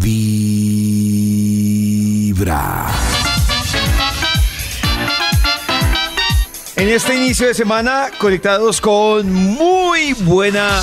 Vibra. En este inicio de semana, conectados con muy buena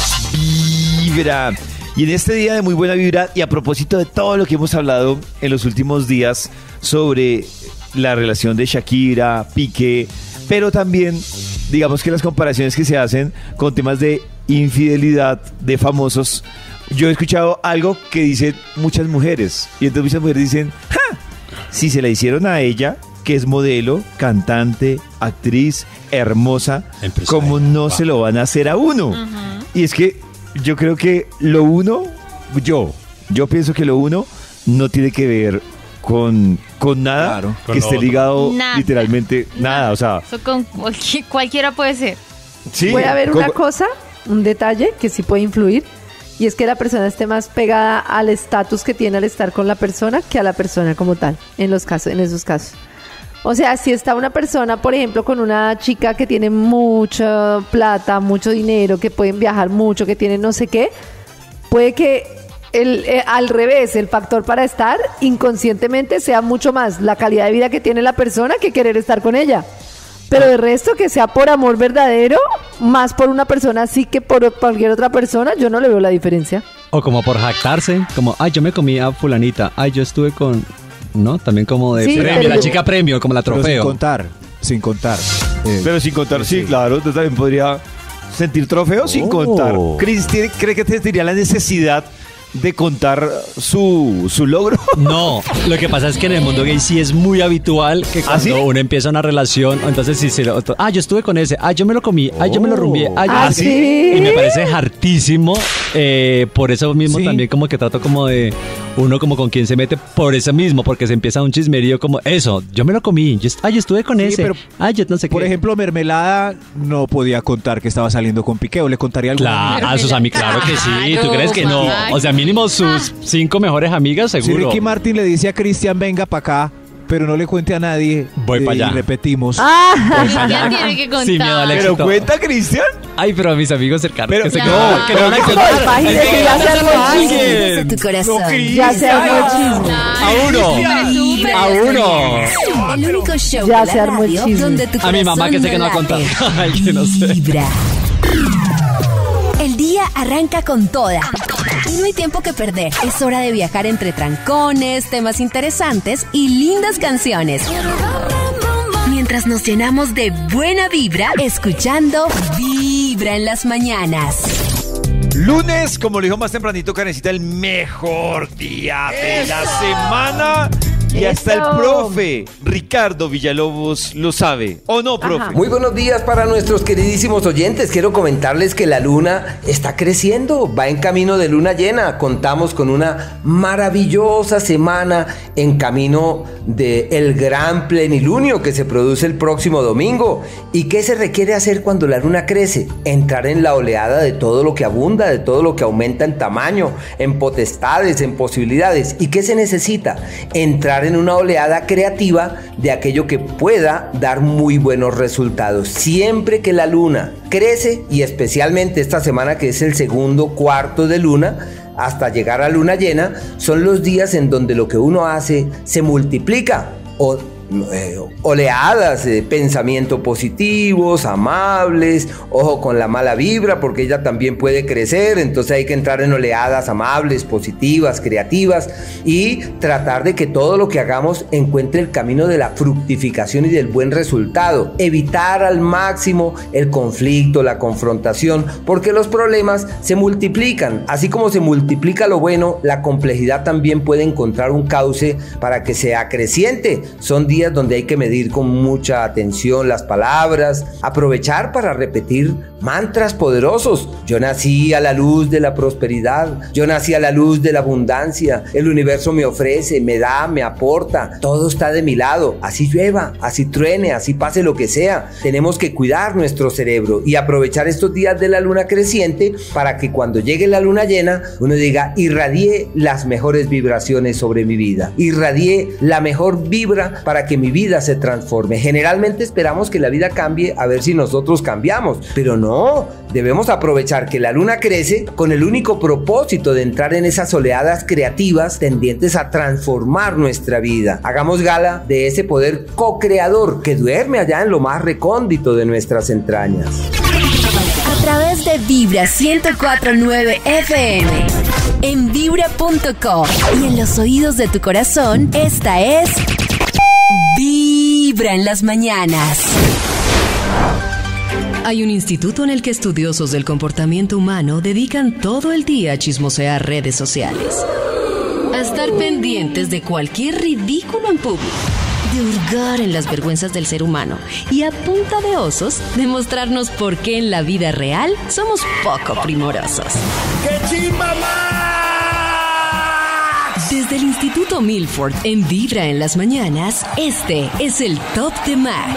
vibra. Y en este día de muy buena vibra, y a propósito de todo lo que hemos hablado en los últimos días sobre la relación de Shakira, Piqué, pero también, digamos que las comparaciones que se hacen con temas de infidelidad de famosos, yo he escuchado algo que dicen muchas mujeres. Y entonces muchas mujeres dicen, ¡ja! Si se la hicieron a ella, que es modelo, cantante, actriz, hermosa, ¿cómo no se lo van a hacer a uno? Uh-huh. Y es que yo creo que lo uno, yo pienso que lo uno no tiene que ver con nada, claro, que esté ligado literalmente nada, o sea. Eso con cualquiera puede ser. Sí, puede haber una cosa, un detalle que sí puede influir, y es que la persona esté más pegada al estatus que tiene al estar con la persona que a la persona como tal, en esos casos. O sea, si está una persona, por ejemplo, con una chica que tiene mucha plata, mucho dinero, que pueden viajar mucho, que tienen no sé qué, puede que al revés, el factor para estar inconscientemente sea mucho más la calidad de vida que tiene la persona que querer estar con ella. Pero de resto, que sea por amor verdadero, más por una persona así que por cualquier otra persona, yo no le veo la diferencia. O como por jactarse, como, ay, yo me comí a fulanita, ay, yo estuve con... ¿No? También como de sí, premio, la chica premio, como la trofeo. Sin contar. Pero sin contar, sí, claro. Usted también podría sentir trofeo sin contar. Chris, ¿cree que tendría la necesidad de contar su logro? No, lo que pasa es que en el mundo gay sí es muy habitual que cuando uno empieza una relación, entonces sí yo estuve con ese, yo me lo comí, yo me lo rumbié, ¿sí? Y me parece hartísimo, por eso mismo también como que trato como de uno como con quien se mete por eso mismo, porque se empieza un chismerío como eso, yo me lo comí, yo estuve con ese, pero, yo no sé qué. Por ejemplo, Mermelada no podía contar que estaba saliendo con Piqué, o le contaría algo. Claro, a sus amigos, claro que sí, ¿tú crees que no? O sea, mínimo sus 5 mejores amigas, seguro. Si Ricky Martin le dice a Cristian, venga para acá, pero no le cuente a nadie. Voy para allá. Y repetimos. Cristian tiene que contar. Sin miedo al éxito. ¿Pero cuenta, Cristian? Ay, pero a mis amigos cercanos. Pero, que se no, que no van a contar. Imagínate, ya se armó el chisme. Tu corazón. Ya se armó el chisme. A uno. El único show Ya de se la armó el radio chisme. donde tu A mi mamá que corazón sé que no va a contar. late. Ay, que no sé. Vibra. El día arranca con toda. Y no hay tiempo que perder. Es hora de viajar entre trancones, temas interesantes y lindas canciones. Mientras nos llenamos de buena vibra, escuchando Vibra en las mañanas. Lunes, como lo dijo más tempranito Karencita, el mejor día de la semana. Y hasta el profe Ricardo Villalobos lo sabe. ¿O no, profe? Muy buenos días para nuestros queridísimos oyentes. Quiero comentarles que la luna está creciendo, va en camino de luna llena. Contamos con una maravillosa semana en camino del gran plenilunio que se produce el próximo domingo. ¿Y qué se requiere hacer cuando la luna crece? Entrar en la oleada de todo lo que abunda, de todo lo que aumenta en tamaño, en potestades, en posibilidades. ¿Y qué se necesita? Entrar en una oleada creativa de aquello que pueda dar muy buenos resultados. Siempre que la luna crece, y especialmente esta semana que es el segundo cuarto de luna, hasta llegar a luna llena, son los días en donde lo que uno hace se multiplica. Oleadas de pensamiento positivos, amables, ojo con la mala vibra porque ella también puede crecer, entonces hay que entrar en oleadas amables, positivas, creativas y tratar de que todo lo que hagamos encuentre el camino de la fructificación y del buen resultado, evitar al máximo el conflicto, la confrontación, porque los problemas se multiplican, así como se multiplica lo bueno, la complejidad también puede encontrar un cauce para que sea creciente. Son días donde hay que medir con mucha atención las palabras, aprovechar para repetir mantras poderosos. Yo nací a la luz de la prosperidad, yo nací a la luz de la abundancia, el universo me ofrece, me da, me aporta, todo está de mi lado, así llueva, así truene, así pase lo que sea. Tenemos que cuidar nuestro cerebro y aprovechar estos días de la luna creciente para que cuando llegue la luna llena uno diga, irradié las mejores vibraciones sobre mi vida, irradié la mejor vibra para que que mi vida se transforme. Generalmente esperamos que la vida cambie a ver si nosotros cambiamos, pero no, debemos aprovechar que la luna crece con el único propósito de entrar en esas oleadas creativas tendientes a transformar nuestra vida. Hagamos gala de ese poder co-creador que duerme allá en lo más recóndito de nuestras entrañas. A través de Vibra 104.9 FM, en vibra.com y en los oídos de tu corazón, esta es Vibra en las mañanas. Hay un instituto en el que estudiosos del comportamiento humano dedican todo el día a chismosear redes sociales, a estar pendientes de cualquier ridículo en público, de hurgar en las vergüenzas del ser humano y a punta de osos demostrarnos por qué en la vida real somos poco primorosos. ¡Qué chimba Desde el Instituto Milford en Vibra en las mañanas, este es el Top de Max.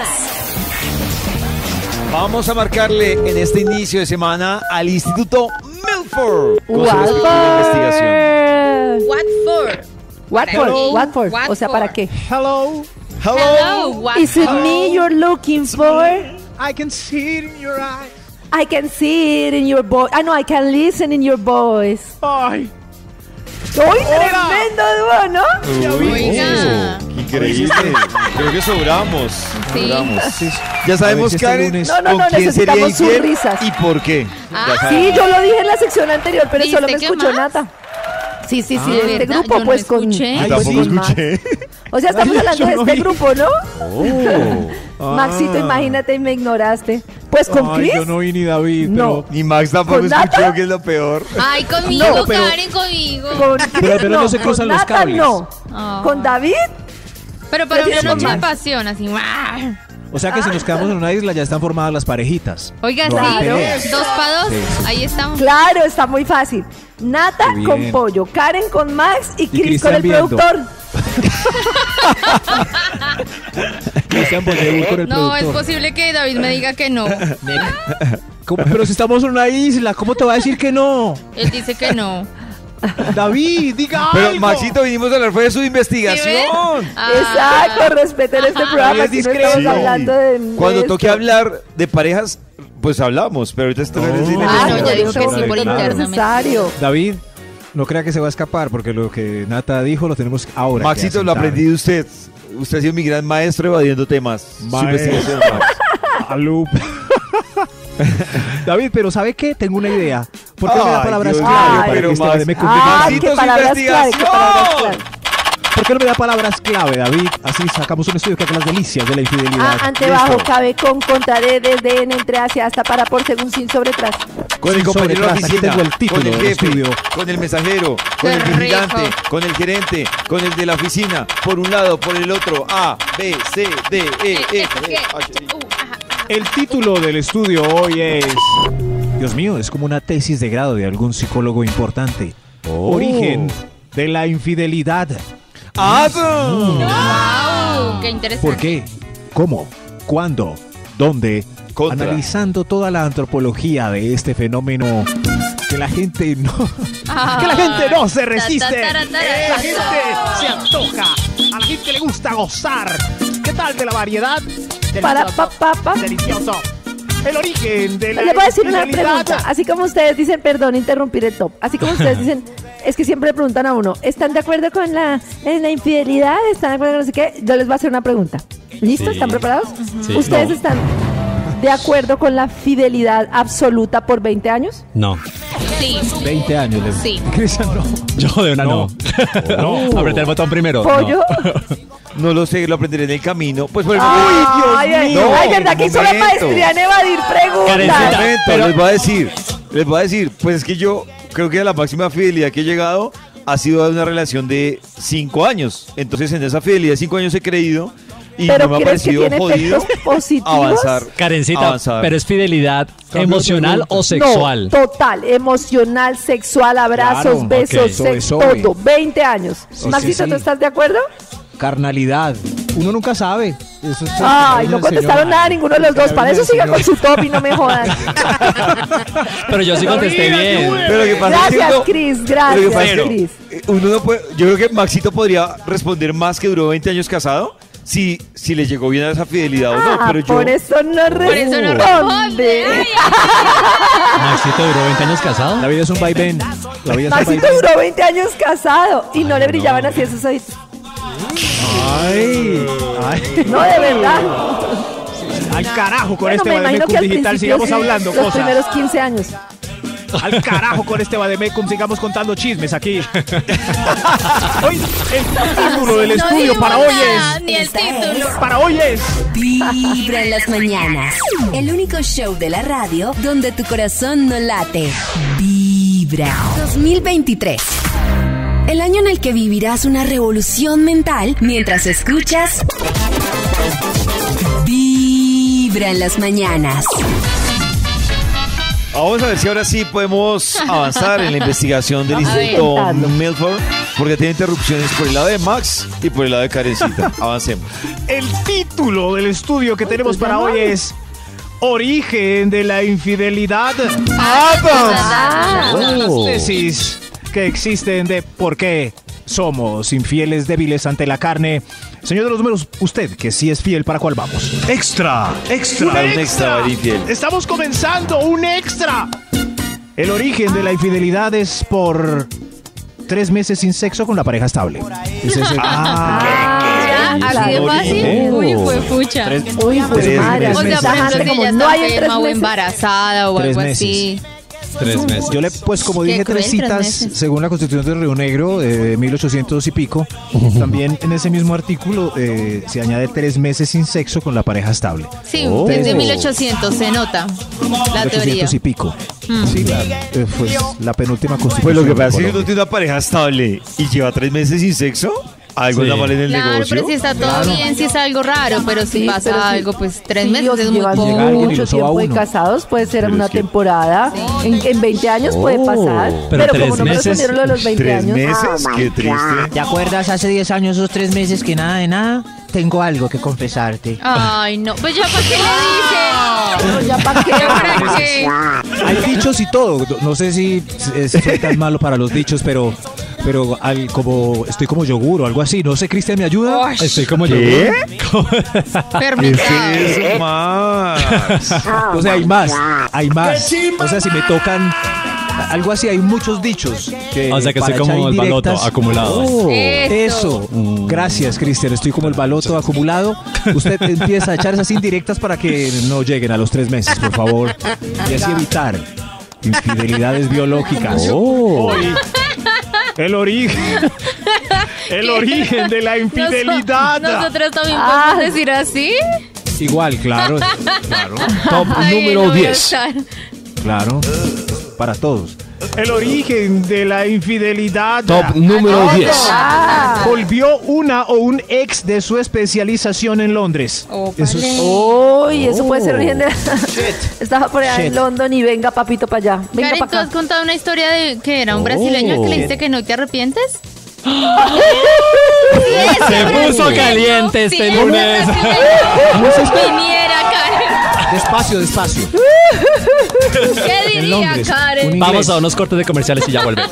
Vamos a marcarle en este inicio de semana al Instituto Milford con su respectiva investigación. Watford. O sea, ¿para qué? Hello, Is it me you're looking for? I can see it in your eyes. I can see it in your voice. Ah, no, I can listen in your voice. Ay, ¡Uy, tremendo dúo, ¿no? Oiga. Increíble. Creo que sobramos. Sí. Ya sabemos, A ver si este Karen, lunes- No, con quién sería necesitamos sus infiel risas. y por qué. Ah, Ya Sí, sabemos. yo lo dije en la sección anterior, pero ¿Viste solo me qué escuchó más? Nata. Sí, ¿de este verdad? grupo, Yo no pues con. escuché. Yo tampoco con Max. escuché. O sea, estamos hablando yo de no este vi. grupo, ¿no? Maxito, imagínate y me ignoraste. Pues con Ay, Chris. yo no vi ni David, No. Ni Max tampoco ¿Con Nata? escuchó, que es lo peor. Ay, conmigo, No, pero- Karen, conmigo. Con Chris, Pero no se cruzan con los Nata, cables. No. Ah. Con David. Pero para una Prefiero noche con de Max. pasión, así. ¡guau! O sea que si nos quedamos en una isla ya están formadas las parejitas. Oiga, No hay sí, peleas. 2 para 2. Sí, sí. Ahí estamos. Claro, está muy fácil. Nata Qué bien. con Pollo, Karen con Max y Chris con Cristian el viendo. productor. Cristian Bolleúr con el No, es productor. posible que David me diga que no. ¿Cómo? Pero si estamos en una isla, ¿cómo te va a decir que no? Él dice que no. David, diga Pero algo. Maxito, vinimos a hablar fue de su investigación. Exacto, respeten este programa. es Si no discreto. estamos hablando de. Cuando esto. toque hablar de parejas, pues hablamos, pero ahorita esto no es Ah, no, Claro, ya dijo eso que sí por no es interno. necesario. David, no crea que se va a escapar porque lo que Nata dijo lo tenemos ahora. Maxito, que lo asentar. aprendí de usted. Usted ha sido mi gran maestro evadiendo temas. Su Maestro. investigación, Max. Alú. David, pero ¿sabe qué? Tengo una idea. ¿Por qué me da Ay, palabras Dios clave mío, para pero que este Max- me Ah, comunique? Maxito, qué su palabras clave, qué palabras investigación. clave. ¿Por qué no me da palabras clave, David? Así sacamos un estudio que haga las delicias de la infidelidad. Ah, antebajo, Listo. cabe con, contra, desde, en, entre, hacia, hasta, para, por, según, sin, sobre, tras. Con el Sin compañero de la sobretrás, aquí oficina, tengo el título con el del jefe, estudio. con el mensajero, con Qué el vigilante, rico. con el gerente, con el de la oficina, por un lado, por el otro, A, B, C, D, E, F, G, H, I. El título del estudio hoy es... Dios mío, es como una tesis de grado de algún psicólogo importante. Origen de la infidelidad. ¡Wow! ¡Qué interesante! ¿Por qué? ¿Cómo? ¿Cuándo? ¿Dónde? Contra. Analizando toda la antropología de este fenómeno que la gente no... Ah. que la gente no se resiste. Ta, ta, ta, ta, ta. La gente se antoja. A la gente le gusta gozar. ¿Qué tal de la variedad? Para, pa. Delicioso. El origen de la Les voy a decir una infidelidad. pregunta. Así como ustedes dicen, perdón, interrumpir el top. Así como ustedes dicen, es que siempre le preguntan a uno, ¿están de acuerdo con en la infidelidad? ¿Están de acuerdo con no sé qué? Yo les voy a hacer una pregunta. ¿Listos? Sí. ¿Están preparados? Sí. ¿Ustedes No. están de acuerdo con la fidelidad absoluta por 20 años? No. Sí. 20 años. Sí. Cristian, no. Yo de una no. No. Apreté el botón primero. ¿Pollo? No lo sé, lo aprenderé en el camino. Pues por el Ay, ay, No, ay, ¿verdad que hizo la momento. maestría en evadir preguntas? Karencita, momento, pero- les voy a decir, pues es que yo creo que la máxima fidelidad que he llegado ha sido de una relación de 5 años. Entonces en esa fidelidad de 5 años he creído y ¿Pero no me ha crees que parecido tiene jodido efectos positivos? avanzar. Karencita, avanzar. pero es fidelidad emocional o sexual. No, total, emocional, sexual, abrazos, Claro, besos, ok. sexo, Eso, todo. 20 años. Sí, Maxito, sí. ¿tú estás de acuerdo? Carnalidad. Uno nunca sabe. Eso es- Ay, no nos contestaron enseñó- nada ninguno de los dos. Para eso sigan con su top y no me jodan. Pero yo sí contesté bien. Pero lo que pasa es que Gracias, uno- Cris, lo que pasa es gracias, que Cris. uno no puede, yo creo que Maxito podría responder más que duró 20 años casado. si le llegó bien a esa fidelidad o no, pero yo... Por eso no eso no responde. responde. Maxito duró 20 años casado. La vida es un vaivén. La vida es un Maxito vaivén. duró 20 años casado y no le brillaban así esos ojitos. Ay. No, de verdad. Al carajo con Bueno, este me imagino Bademecum que al digital, principio sigamos sí, hablando los cosas. primeros 15 años. Al carajo con este Bademecum, sigamos contando chismes aquí. Hoy, el título del No estudio dijimos para hoy nada, es... ni el título. Para hoy es... Vibra en las mañanas. El único show de la radio donde tu corazón no late. Vibra. 2023. El año en el que vivirás una revolución mental mientras escuchas Vibra en las mañanas. Vamos a ver si ahora sí podemos avanzar en la investigación del A ver. Instituto Intentando. Milford, porque tiene interrupciones por el lado de Max y por el lado de Karencita. Avancemos. El título del estudio que tenemos pues para ya hoy no. es Origen de la infidelidad. Las tesis que existen de por qué somos infieles débiles ante la carne. Señor de los números, usted que sí es fiel, ¿para cuál vamos? Extra. Para un extra, va el infiel. Estamos comenzando un extra. El origen de la infidelidad es por 3 meses sin sexo con la pareja estable. Ese es el- Ya, así de fácil. Oh. Uy, fue pucha. Uy, pues Tres madre. meses. O sea, está por ejemplo, si como ella no está hay en 3 enferma o meses. embarazada o 3 algo meses. así. 3 meses. Yo le, pues como Qué dije, cruel, 3 3 citas meses. según la Constitución de Río Negro de 1800 y pico. También en ese mismo artículo se añade 3 meses sin sexo con la pareja estable. Sí, Oh. desde 1800 se nota la teoría. 1800 y pico. Sí, pues la penúltima Constitución. Pues lo que pasa es que de uno Colombia. tiene una pareja estable y lleva 3 meses sin sexo. Algo Sí. anda mal en el Claro, negocio. pero si está todo bien, si es algo raro, pero si Sí, pasa pero sí. algo, pues 3 Sí, meses o es si muy llevan poco. Llega alguien y mucho lo soba tiempo de uno. casados, puede ser Pero una es que- temporada. En 20 años puede pasar. Pero Pero como 3 no me meses, respondieron lo de los 20 3 años. meses, qué triste. ¿Te acuerdas hace 10 años, esos 3 meses que nada de nada? Tengo algo que confesarte. Ay, no. Pues ya, ¿para qué le Pero ya para qué. dice? ¿Para qué? Hay dichos y todo. No sé si soy tan malo para los dichos, pero como estoy como yogur o algo así. No sé, Cristian, ¿me ayuda? Estoy como yo. ¿Qué? Fermentado. ¿Qué es eso, Max? O sea, hay más. Hay más. O sea, si me tocan algo así, hay muchos dichos. O sea que para estoy como echar el baloto indirectas- acumulado. Eso. Gracias, Cristian. Estoy como el baloto acumulado. Usted empieza a echar esas indirectas para que no lleguen a los 3 meses, por favor. Y así evitar infidelidades biológicas. Hoy, el origen. El origen de la infidelidad. Nosotros también Ah. podemos decir así. Igual, claro. Top Ay, número no voy a 10. estar. Claro. Para todos. El origen de la infidelidad. Top número 10. Volvió una o un ex de su especialización en Londres. Eso es- Uy, eso puede ser origen de... Estaba por allá en Shit. London y venga, papito, para allá. Venga Karen, ¿tú para has acá. contado una historia de que era un brasileño al que le dijiste que no te arrepientes? Se puso caliente Sí, este ese lunes. brasileño viniera, Karen. Despacio, despacio. ¿Qué En diría Londres. Karen? Un Vamos inglés. a unos cortes de comerciales y ya volvemos.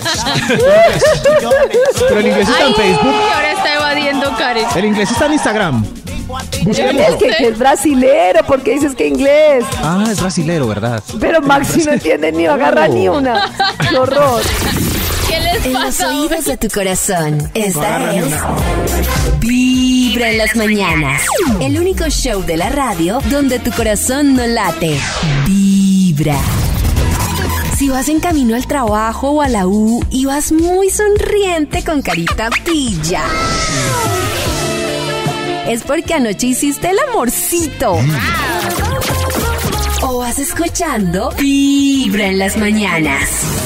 Pero el inglés está en Ay, Facebook. que ahora está evadiendo Karen. El inglés está en Instagram. Es que es brasilero, ¿por qué dices que inglés? Ah, es brasilero, ¿verdad? Pero Maxi no entiende ni agarra ni una. ¡Qué horror! ¿Qué les En los pasa? oídos de tu corazón. Esta es Vibra en las mañanas. El único show de la radio donde tu corazón no late. Vibra. Si vas en camino al trabajo o a la U y vas muy sonriente con carita pilla, es porque anoche hiciste el amorcito. O vas escuchando Vibra en las mañanas.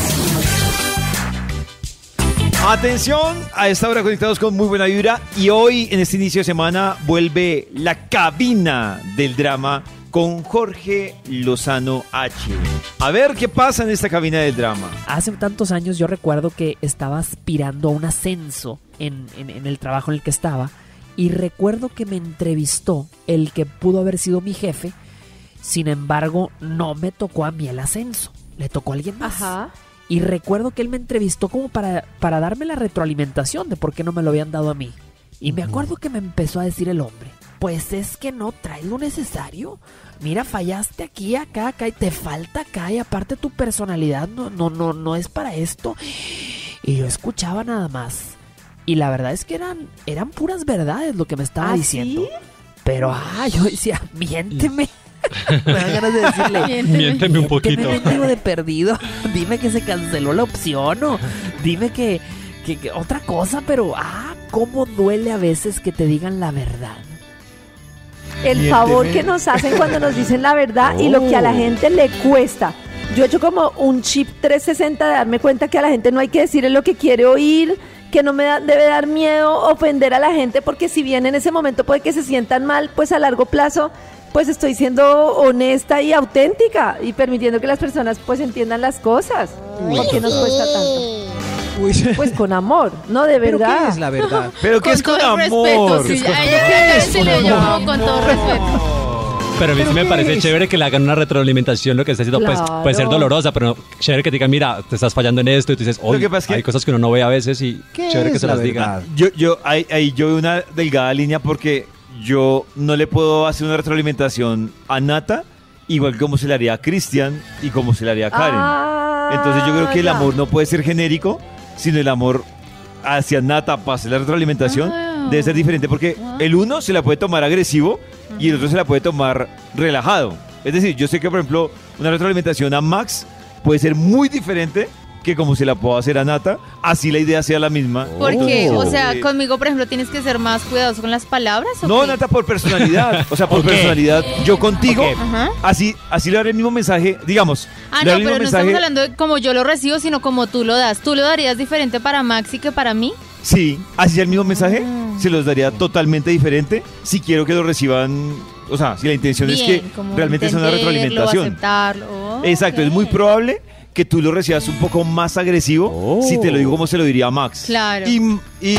Atención, a esta hora conectados con muy buena vibra y hoy en este inicio de semana vuelve la cabina del drama con Jorge Lozano H. A ver qué pasa en esta cabina del drama. Hace tantos años yo recuerdo que estaba aspirando a un ascenso en el trabajo en el que estaba y recuerdo que me entrevistó el que pudo haber sido mi jefe. Sin embargo, no me tocó a mí el ascenso, le tocó a alguien más. Ajá. Y recuerdo que él me entrevistó como para darme la retroalimentación de por qué no me lo habían dado a mí. Y me acuerdo que me empezó a decir el hombre, pues es que no traes lo necesario. Mira, fallaste aquí, acá, y te falta acá, y aparte tu personalidad no es para esto. Y yo escuchaba nada más. Y la verdad es que eran puras verdades lo que me estaba diciendo. ¿Sí? Pero, yo decía, miénteme. Me dan ganas de decirle, Miénteme un poquito. ¿qué me mendigo de perdido? Dime que se canceló la opción o dime que otra cosa, pero, cómo duele a veces que te digan la verdad. El favor que nos hacen cuando nos dicen la verdad y lo que a la gente le cuesta. Yo he hecho como un chip 360 de darme cuenta que a la gente no hay que decirle lo que quiere oír, que no debe dar miedo ofender a la gente, porque si bien en ese momento puede que se sientan mal, pues a largo plazo, pues estoy siendo honesta y auténtica y permitiendo que las personas pues entiendan las cosas. ¿Por qué nos cuesta tanto? Pues con amor, no, de verdad. ¿Pero qué es la verdad? ¿Pero qué es con todo amor? respeto, sí, a ella se le dio con todo respeto. Pero a mí sí me parece chévere que le hagan una retroalimentación, lo que está haciendo pues, puede ser dolorosa, pero chévere que te digan, mira, te estás fallando en esto, y tú dices, oye, hay cosas que uno no ve a veces y chévere que se las digan. Yo veo una delgada línea porque yo no le puedo hacer una retroalimentación a Nata igual como se le haría a Cristian y como se le haría a Karen. Entonces yo creo que el amor no puede ser genérico, sino el amor hacia Nata para hacer la retroalimentación debe ser diferente, porque el uno se la puede tomar agresivo y el otro se la puede tomar relajado. Es decir, yo sé que, por ejemplo, una retroalimentación a Max puede ser muy diferente que como se la puedo hacer a Nata, así la idea sea la misma. Porque, o sea, conmigo, por ejemplo, tienes que ser más cuidadoso con las palabras. ¿O no, qué? Nata, por personalidad. O sea, por personalidad. Yo contigo, así le daré el mismo mensaje, digamos. No, pero no estamos hablando de como yo lo recibo, sino como tú lo das. ¿Tú lo darías diferente para Maxi que para mí? Sí, así el mismo mensaje se los daría totalmente diferente si quiero que lo reciban. O sea, si la intención es que realmente sea una retroalimentación. Aceptarlo. Exacto, es muy probable que tú lo recibas un poco más agresivo si te lo digo como se lo diría a Max. Claro. Y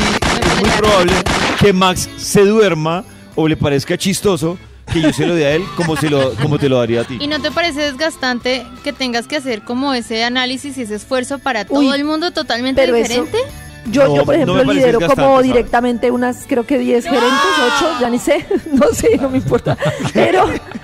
es muy probable que Max se duerma o le parezca chistoso que yo se lo dé a él como te lo daría a ti. ¿Y no te parece desgastante que tengas que hacer como ese análisis y ese esfuerzo para todo el mundo totalmente diferente? Yo, por ejemplo, lidero como directamente unas, creo que 10 gerentes, 8, ya ni sé, no sé, no me importa. Pero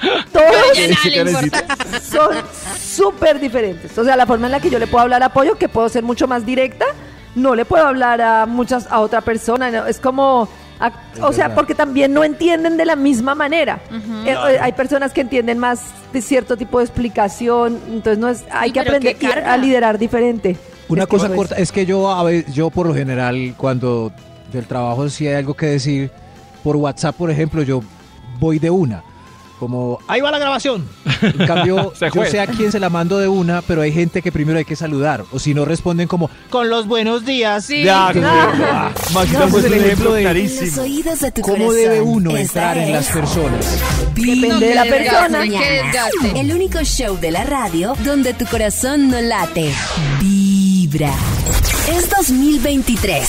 todos son súper diferentes. O sea, la forma en la que yo le puedo hablar a Pollo, que puedo ser mucho más directa, no le puedo hablar a otra persona. No, es como, o sea, porque también no entienden de la misma manera. Hay personas que entienden más de cierto tipo de explicación, entonces hay que aprender a liderar diferente. Una cosa corta, es que yo por lo general cuando del trabajo si hay algo que decir por WhatsApp, por ejemplo, yo voy de una, como ahí va la grabación. En cambio, yo sé a quién se la mando de una, pero hay gente que primero hay que saludar, o si no responden como con los buenos días. Sí. Es el ejemplo de los oídos de tu cómo corazón. debe uno entrar en las personas. Depende de la persona. El único show de la radio donde tu corazón no late. Vibra. Es 2023.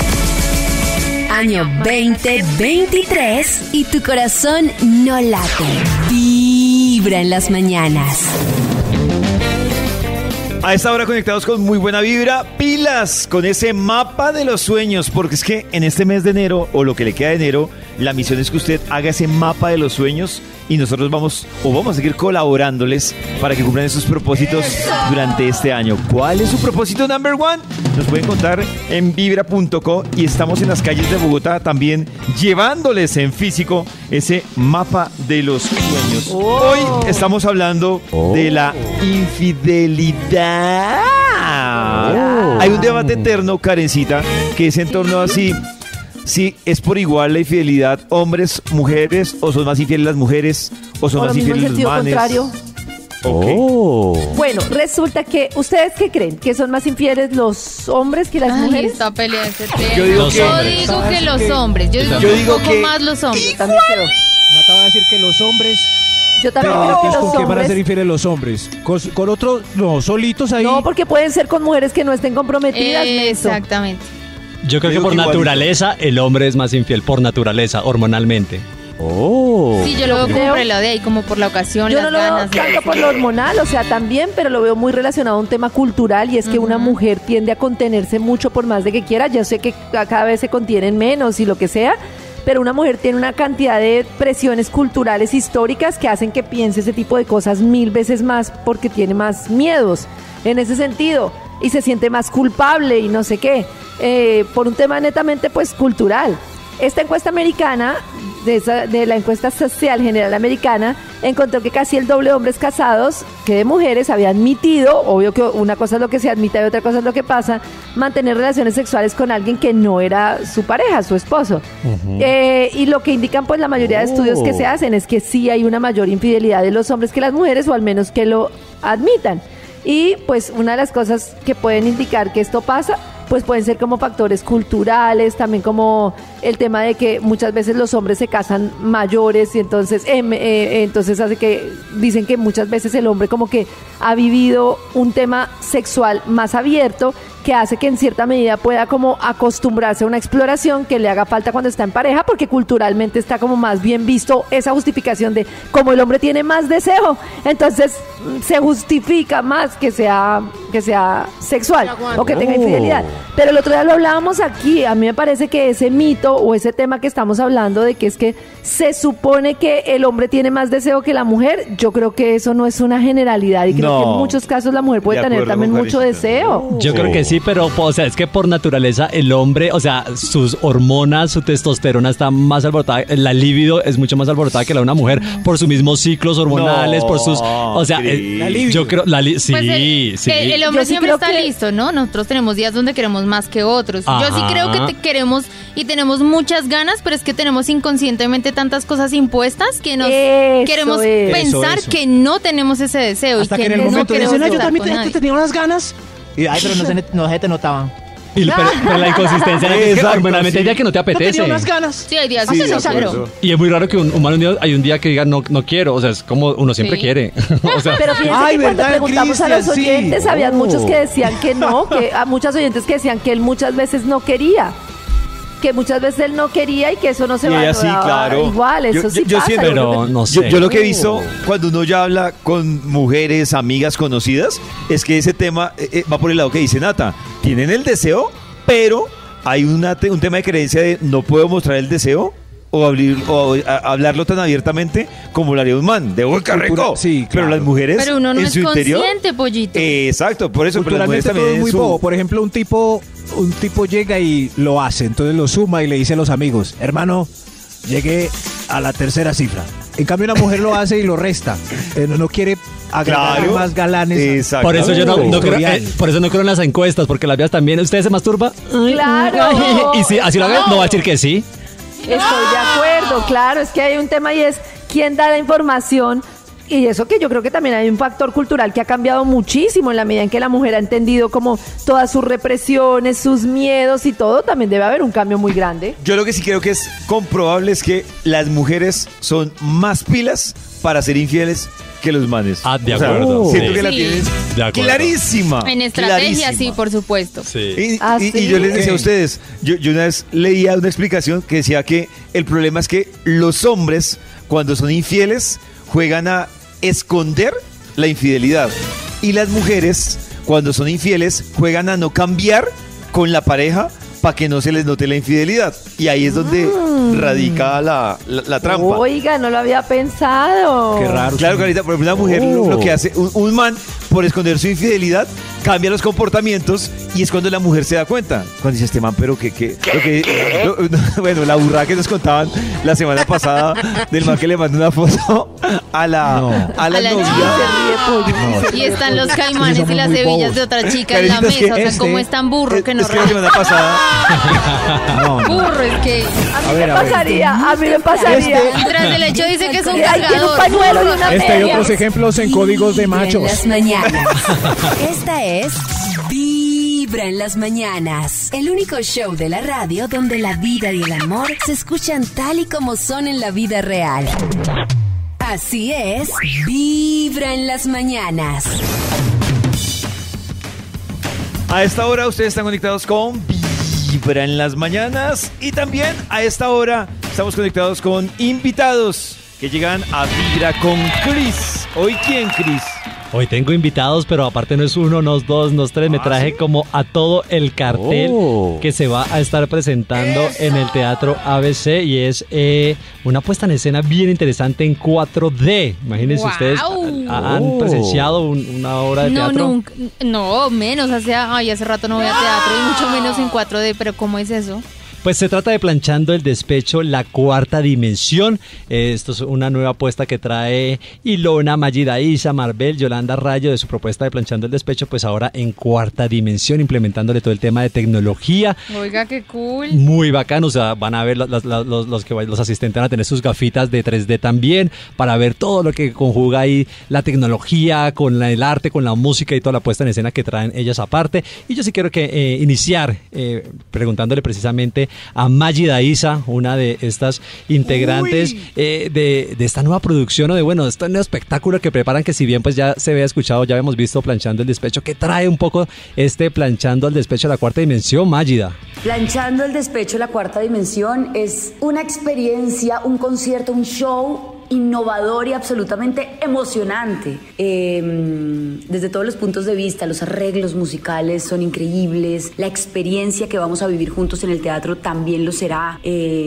Año 2023 y tu corazón no late. Vibra en las mañanas. A esta hora conectados con muy buena vibra, pilas con ese mapa de los sueños, porque es que en este mes de enero, o lo que le queda de enero, la misión es que usted haga ese mapa de los sueños y nosotros vamos a seguir colaborándoles para que cumplan esos propósitos durante este año. ¿Cuál es su propósito number one? Nos pueden contar en vibra.co y estamos en las calles de Bogotá también llevándoles en físico ese mapa de los sueños. Hoy estamos hablando de la infidelidad. Hay un debate eterno, Karencita, que es en torno a si es por igual la infidelidad hombres, mujeres, o son más infieles las mujeres, o son más infieles los manes. Contrario. Bueno, resulta que, ¿ustedes qué creen? ¿Que son más infieles los hombres que las mujeres? Está peleando ese tema. Yo digo que los hombres. Yo digo un poco más los hombres. Yo también creo. Nata va a decir que los hombres. Yo también creo que los ¿con quién van a ser hombres. infieles los hombres? ¿Con otro? No, solitos ahí. No, porque pueden ser con mujeres que no estén comprometidas. Menso. Exactamente. Yo creo que por naturaleza el hombre es más infiel por naturaleza, hormonalmente. Sí, yo lo veo como por el lado de ahí, como por la ocasión, yo las no lo ganas. veo tanto por lo hormonal, o sea, también, pero lo veo muy relacionado a un tema cultural y es que una mujer tiende a contenerse mucho por más de que quiera. Yo sé que cada vez se contienen menos y lo que sea, pero una mujer tiene una cantidad de presiones culturales históricas que hacen que piense ese tipo de cosas 1000 veces más porque tiene más miedos en ese sentido y se siente más culpable y no sé qué, por un tema netamente pues cultural. Esta encuesta americana, de la encuesta social general americana, encontró que casi el doble de hombres casados que de mujeres había admitido, obvio que una cosa es lo que se admite y otra cosa es lo que pasa, mantener relaciones sexuales con alguien que no era su pareja, su esposo. Y lo que indican pues la mayoría de estudios que se hacen es que sí hay una mayor infidelidad de los hombres que las mujeres, o al menos que lo admitan. Y pues una de las cosas que pueden indicar que esto pasa, pues pueden ser como factores culturales, también como el tema de que muchas veces los hombres se casan mayores y entonces hace que dicen que muchas veces el hombre como que ha vivido un tema sexual más abierto que hace que en cierta medida pueda como acostumbrarse a una exploración que le haga falta cuando está en pareja, porque culturalmente está como más bien visto esa justificación de como el hombre tiene más deseo, entonces se justifica más que sea sexual o que tenga infidelidad. Pero el otro día lo hablábamos aquí, a mí me parece que ese mito o ese tema que estamos hablando de que es que se supone que el hombre tiene más deseo que la mujer, yo creo que eso no es una generalidad y creo que en muchos casos la mujer puede tener también mucho deseo. Yo creo que sí, pero o sea, es que por naturaleza el hombre, o sea, sus hormonas, su testosterona está más alborotada, la libido es mucho más alborotada que la de una mujer por sus mismos ciclos hormonales, por sus, o sea, yo creo, sí, pues sí. El hombre siempre está listo, ¿no? Nosotros tenemos días donde queremos más que otros. Yo sí creo que te queremos y tenemos muchas ganas, pero es que tenemos inconscientemente tantas cosas impuestas que nos queremos pensar que no tenemos ese deseo. Hasta y que en el momento no dicen, yo también tenía unas ganas. Y ay, pero no se te notaban. Pero la inconsistencia es que hormonalmente ya que no te apetece. Tenía unas ganas. Sí, hay días que claro. Y es muy raro que un humano hay un día que diga no quiero, o sea, es como uno siempre quiere. O sea, pero fíjense que cuando preguntamos a los oyentes, había muchos que decían que no, que a muchas oyentes que decían que él muchas veces no quería. Que muchas veces él no quería y que eso no se valoraba. Sí, claro. Igual, eso sí pasa. Pero no sé. Yo lo que he visto cuando uno ya habla con mujeres, amigas conocidas, es que ese tema va por el lado que dice Nata. Tienen el deseo, pero hay un tema de creencia de no puedo mostrar el deseo o hablarlo tan abiertamente como lo haría un man. De boca rico. Sí, claro. Pero las mujeres pero uno no en es su interior, consciente, pollito. Exacto, por eso. Pero las mujeres también todo es muy bobo. Por ejemplo, un tipo llega y lo hace, entonces lo suma y le dice a los amigos, hermano, llegué a la tercera cifra. En cambio una mujer lo hace y lo resta, no quiere agregar más galanes. Por eso yo no creo, por eso no creo en las encuestas, porque las vías también, ¿ustedes se masturban? Claro. Y si así lo hagan, no va a decir que sí. Estoy de acuerdo, claro, es que hay un tema y es quién da la información. Y eso que yo creo que también hay un factor cultural que ha cambiado muchísimo en la medida en que la mujer ha entendido como todas sus represiones, sus miedos y todo, también debe haber un cambio muy grande. Yo lo que sí creo que es comprobable es que las mujeres son más pilas para ser infieles que los manes. De acuerdo. Siento que la tienen clarísima. En estrategia, sí, por supuesto. Sí. Y yo les decía a ustedes, yo una vez leía una explicación que decía que el problema es que los hombres, cuando son infieles, juegan a esconder la infidelidad. Y las mujeres, cuando son infieles, juegan a no cambiar con la pareja para que no se les note la infidelidad. Y ahí es donde radica la trampa. Oiga, no lo había pensado. Qué raro. Claro, Carita, por ejemplo, una mujer lo que hace, un man, por esconder su infidelidad, cambia los comportamientos y es cuando la mujer se da cuenta. Cuando dice este man, pero bueno, la burrada que nos contaban la semana pasada del man que le mandó una foto a la novia. Y están los caimanes y las hebillas de otra chica en la mesa. O sea, como es tan burro que no es que la semana pasada. Burro, es que. A mí me pasaría. Y tras del hecho dice que es un cargador. Tiene un pañuelo y una media. Hay otros ejemplos en códigos de machos. En las mañanas. Esta es Vibra en las mañanas. El único show de la radio donde la vida y el amor se escuchan tal y como son en la vida real. Así es, Vibra en las mañanas. A esta hora ustedes están conectados con Vibra en las mañanas y también a esta hora Estamos conectados con invitados que llegan a Vibra con Chris. ¿Hoy quién, Chris? Hoy tengo invitados, pero aparte no es uno, no es dos, no es tres. Me traje ¿sí? como a todo el cartel que se va a estar presentando en el Teatro ABC y es una puesta en escena bien interesante en 4D. Imagínense ustedes, ¿han presenciado una obra de teatro? Nunca, no, menos. Hace rato no voy a teatro y mucho menos en 4D, pero ¿cómo es eso? Pues se trata de Planchando el Despecho, la cuarta dimensión. Esto es una nueva apuesta que trae Ilona, Mayida Isa, Marbel, Yolanda Rayo de su propuesta de Planchando el Despecho, pues ahora en cuarta dimensión, implementándole todo el tema de tecnología. Oiga, qué cool. Muy bacano, o sea, van a ver los asistentes van a tener sus gafitas de 3D también, para ver todo lo que conjuga ahí la tecnología con el arte, con la música y toda la puesta en escena que traen ellas aparte. Y yo sí quiero que iniciar preguntándole precisamente a Mayida Isa, una de estas integrantes de esta nueva producción o de este nuevo espectáculo que preparan, que si bien pues ya se había escuchado, ya habíamos visto Planchando el Despecho, que trae un poco Planchando el Despecho a la cuarta dimensión, Mayida. Planchando el Despecho, la cuarta dimensión es una experiencia, un concierto, un show innovador y absolutamente emocionante. Desde todos los puntos de vista, los arreglos musicales son increíbles, la experiencia que vamos a vivir juntos en el teatro también lo será.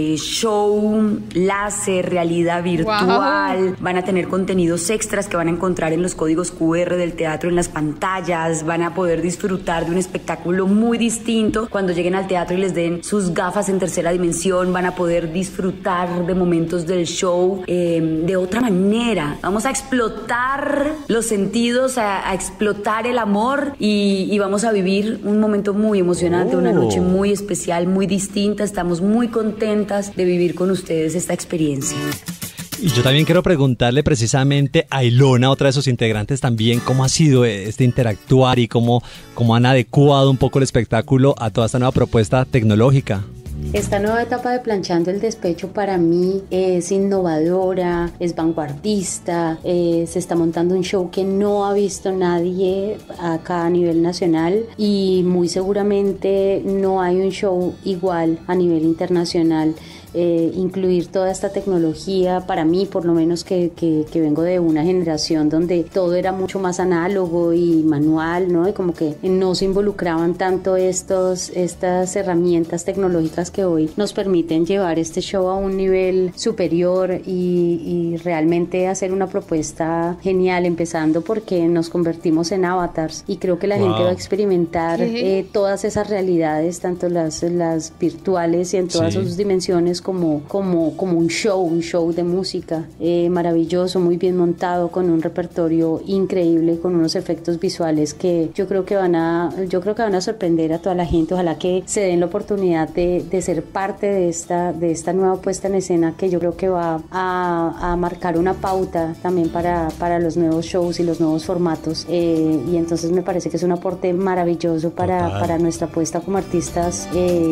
Show, láser, realidad virtual, van a tener contenidos extras que van a encontrar en los códigos QR del teatro, en las pantallas, van a poder disfrutar de un espectáculo muy distinto. Cuando lleguen al teatro y les den sus gafas en tercera dimensión, van a poder disfrutar de momentos del show de otra manera. Vamos a explotar los sentidos, a explotar el amor y vamos a vivir un momento muy emocionante, una noche muy especial, muy distinta. Estamos muy contentas de vivir con ustedes esta experiencia. Y yo también quiero preguntarle precisamente a Ilona, otra de sus integrantes también, cómo ha sido interactuar y cómo han adecuado un poco el espectáculo a toda esta nueva propuesta tecnológica. Esta nueva etapa de Planchando el Despecho para mí es innovadora, es vanguardista, se está montando un show que no ha visto nadie acá a nivel nacional y muy seguramente no hay un show igual a nivel internacional. Incluir toda esta tecnología, para mí por lo menos que vengo de una generación donde todo era mucho más análogo y manual, ¿no? Y como que no se involucraban tanto estas herramientas tecnológicas que hoy nos permiten llevar este show a un nivel superior y realmente hacer una propuesta genial, empezando porque nos convertimos en avatars y creo que la gente va a experimentar todas esas realidades, tanto las virtuales y en todas sus dimensiones, como un show de música maravilloso, muy bien montado, con un repertorio increíble, con unos efectos visuales que yo creo que van a sorprender a toda la gente. Ojalá que se den la oportunidad de ser parte de esta nueva puesta en escena, que yo creo que va a marcar una pauta también para los nuevos shows y los nuevos formatos, y entonces me parece que es un aporte maravilloso para nuestra apuesta como artistas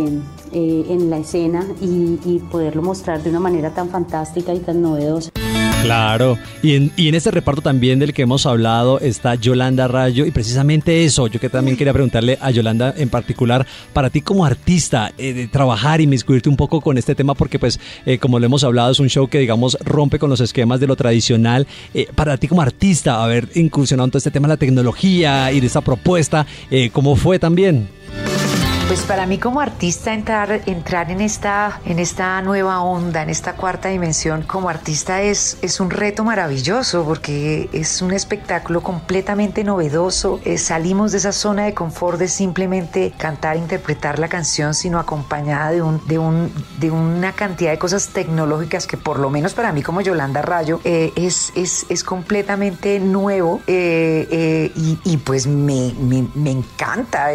en la escena y poderlo mostrar de una manera tan fantástica y tan novedosa. Claro, y en este reparto también del que hemos hablado está Yolanda Rayo, y precisamente eso, yo que también quería preguntarle a Yolanda en particular, para ti como artista, de trabajar y inmiscuirte un poco con este tema, porque pues como lo hemos hablado, es un show que digamos rompe con los esquemas de lo tradicional. Para ti como artista, haber incursionado en todo este tema de la tecnología y de esta propuesta, ¿cómo fue también? Pues para mí como artista entrar en esta nueva onda, en esta cuarta dimensión como artista es un reto maravilloso, porque es un espectáculo completamente novedoso. Salimos de esa zona de confort de simplemente cantar, interpretar la canción, sino acompañada de una cantidad de cosas tecnológicas que por lo menos para mí como Yolanda Rayo es completamente nuevo, y pues me encanta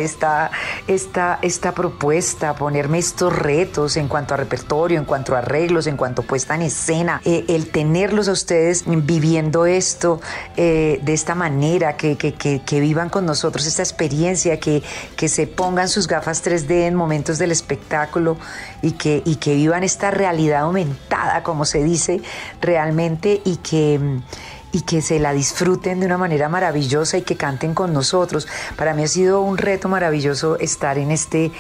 esta propuesta, ponerme estos retos en cuanto a repertorio, en cuanto a arreglos, en cuanto a puesta en escena, el tenerlos a ustedes viviendo esto de esta manera, que vivan con nosotros esta experiencia, que se pongan sus gafas 3D en momentos del espectáculo y que vivan esta realidad aumentada, como se dice realmente, y y que se la disfruten de una manera maravillosa y que canten con nosotros. Para mí ha sido un reto maravilloso estar en este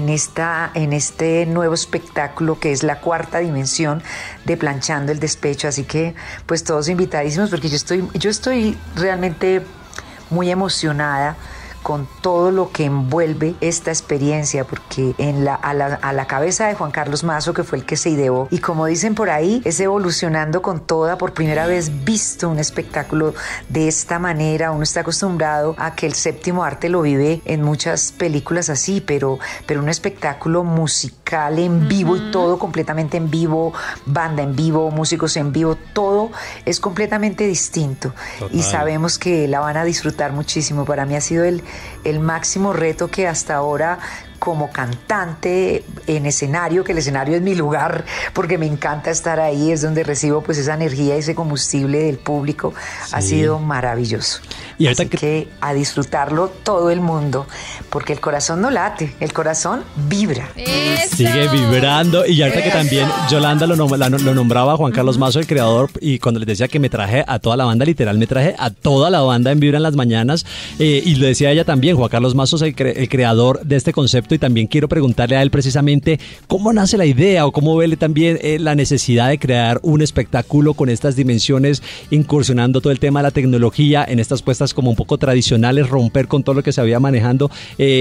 nuevo espectáculo que es la cuarta dimensión de Planchando el Despecho, así que pues todos invitadísimos, porque yo estoy realmente muy emocionada con todo lo que envuelve esta experiencia, porque a la cabeza de Juan Carlos Mazo, que fue el que se ideó, y como dicen por ahí, es evolucionando con toda, por primera vez visto un espectáculo de esta manera. Uno está acostumbrado a que el séptimo arte lo vive en muchas películas así, pero un espectáculo musical en vivo y todo completamente en vivo, banda en vivo, músicos en vivo, todo es completamente distinto. Total. Y sabemos que la van a disfrutar muchísimo. Para mí ha sido el máximo reto que hasta ahora, como cantante en escenario, que el escenario es mi lugar porque me encanta estar ahí, es donde recibo pues esa energía, ese combustible del público. Sí. Ha sido maravilloso. Y así que a disfrutarlo todo el mundo, porque el corazón no late, el corazón vibra. ¡Eso! Sigue vibrando. Y ahorita que también Yolanda lo nombraba a Juan Carlos Mazo, el creador, y cuando les decía que me traje a toda la banda, literal me traje a toda la banda en Vibra en las mañanas, y lo decía ella también, Juan Carlos Mazo es el creador de este concepto, y también quiero preguntarle a él precisamente cómo nace la idea o cómo ve también la necesidad de crear un espectáculo con estas dimensiones, incursionando todo el tema de la tecnología en estas puestas como un poco tradicionales, romper con todo lo que se había manejando.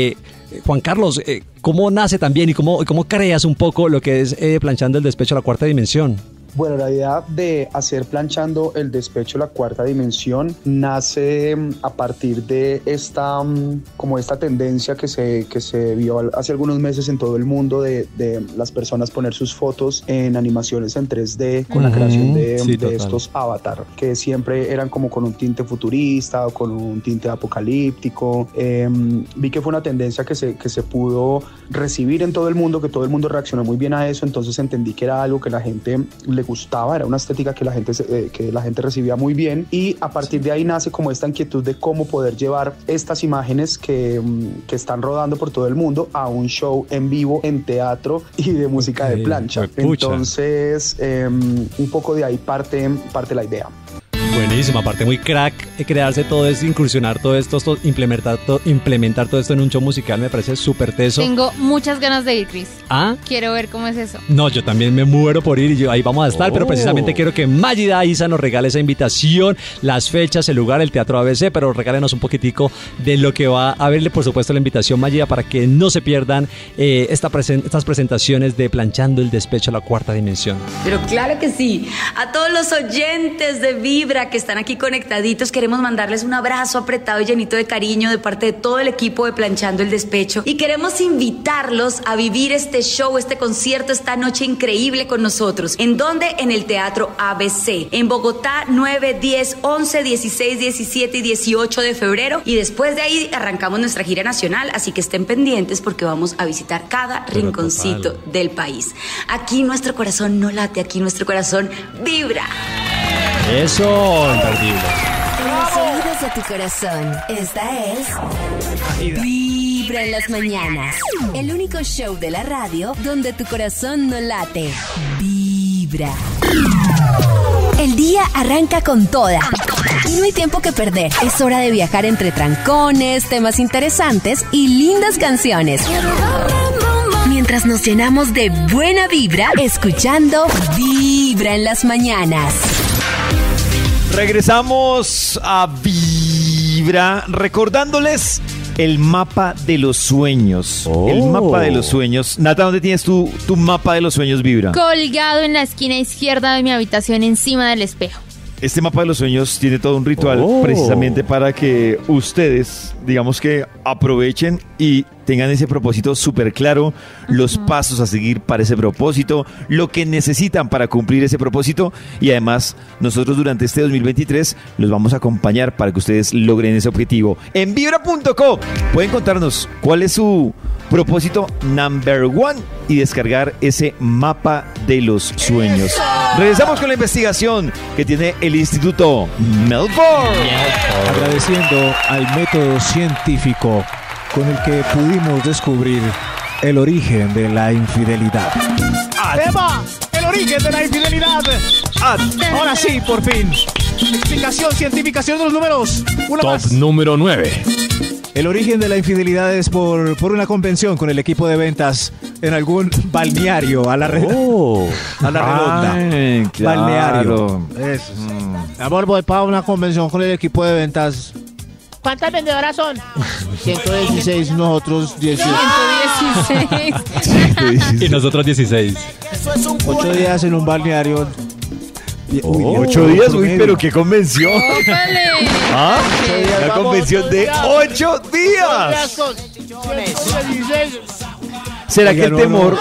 Juan Carlos, ¿cómo nace también y cómo creas un poco lo que es Planchando el Despecho a la cuarta dimensión? Bueno, la idea de hacer Planchando el Despecho la cuarta dimensión nace a partir de esta tendencia que se vio hace algunos meses en todo el mundo de las personas poner sus fotos en animaciones en 3D con la creación de estos avatar, que siempre eran como con un tinte futurista o con un tinte apocalíptico. Vi que fue una tendencia que se pudo recibir en todo el mundo, que todo el mundo reaccionó muy bien a eso, entonces entendí que era algo que la gente le gustaba, era una estética que la gente recibía muy bien, y a partir de ahí nace como esta inquietud de cómo poder llevar estas imágenes que están rodando por todo el mundo a un show en vivo, en teatro y de música de plancha. Entonces un poco de ahí parte la idea. Buenísimo, aparte muy crack crearse todo esto, incursionar todo esto, implementar todo esto en un show musical, me parece súper teso. Tengo muchas ganas de ir, Chris. ¿Ah? Quiero ver cómo es eso. No, yo también me muero por ir y ahí vamos a estar, pero precisamente quiero que Mágida Isa nos regale esa invitación, las fechas, el lugar, el Teatro ABC, pero regálenos un poquitico de lo que va a verle, por supuesto, la invitación, Mágida, para que no se pierdan estas presentaciones de Planchando el Despecho a la cuarta dimensión. Pero claro que sí, a todos los oyentes de Vibra que están aquí conectaditos, queremos mandarles un abrazo apretado y llenito de cariño de parte de todo el equipo de Planchando el Despecho, y queremos invitarlos a vivir este show, este concierto, esta noche increíble con nosotros. ¿En dónde? En el Teatro ABC, en Bogotá, 9, 10, 11, 16, 17 y 18 de febrero, y después de ahí arrancamos nuestra gira nacional, así que estén pendientes porque vamos a visitar cada rinconcito del país. Aquí nuestro corazón no late, aquí nuestro corazón vibra. Eso, imperdible. En los oídos de tu corazón, esta es Vibra en las mañanas. El único show de la radio donde tu corazón no late. Vibra. El día arranca con toda. Y no hay tiempo que perder. Es hora de viajar entre trancones, temas interesantes y lindas canciones. Mientras nos llenamos de buena vibra, escuchando Vibra en las mañanas. Regresamos a Vibra recordándoles el mapa de los sueños. El mapa de los sueños. Nata, ¿dónde tienes tu mapa de los sueños, Vibra? Colgado en la esquina izquierda de mi habitación, encima del espejo. Este mapa de los sueños tiene todo un ritual precisamente para que ustedes, digamos que aprovechen y tengan ese propósito súper claro, los pasos a seguir para ese propósito, lo que necesitan para cumplir ese propósito, y además nosotros durante este 2023 los vamos a acompañar para que ustedes logren ese objetivo. En Vibra.co pueden contarnos cuál es su propósito number one y descargar ese mapa de los sueños. Regresamos con la investigación que tiene el Instituto Melbourne. Agradeciendo al método científico con el que pudimos descubrir el origen de la infidelidad. ¡Eva! ¡El origen de la infidelidad. Ahora sí, por fin. Explicación científica de los números. Una Top más. número 9. El origen de la infidelidad es por una convención con el equipo de ventas en algún balneario a la redonda. Ay, claro. Balneario. Eso. Amor, voy para una convención con el equipo de ventas. ¿Cuántas vendedoras son? 116, nosotros 18. 116. Y nosotros 16. 8 días en un balneario. 8 días, uy, pero qué convención. ¡Ópale! ¿Ah? Una convención de 8 días. ¿Será que el temor,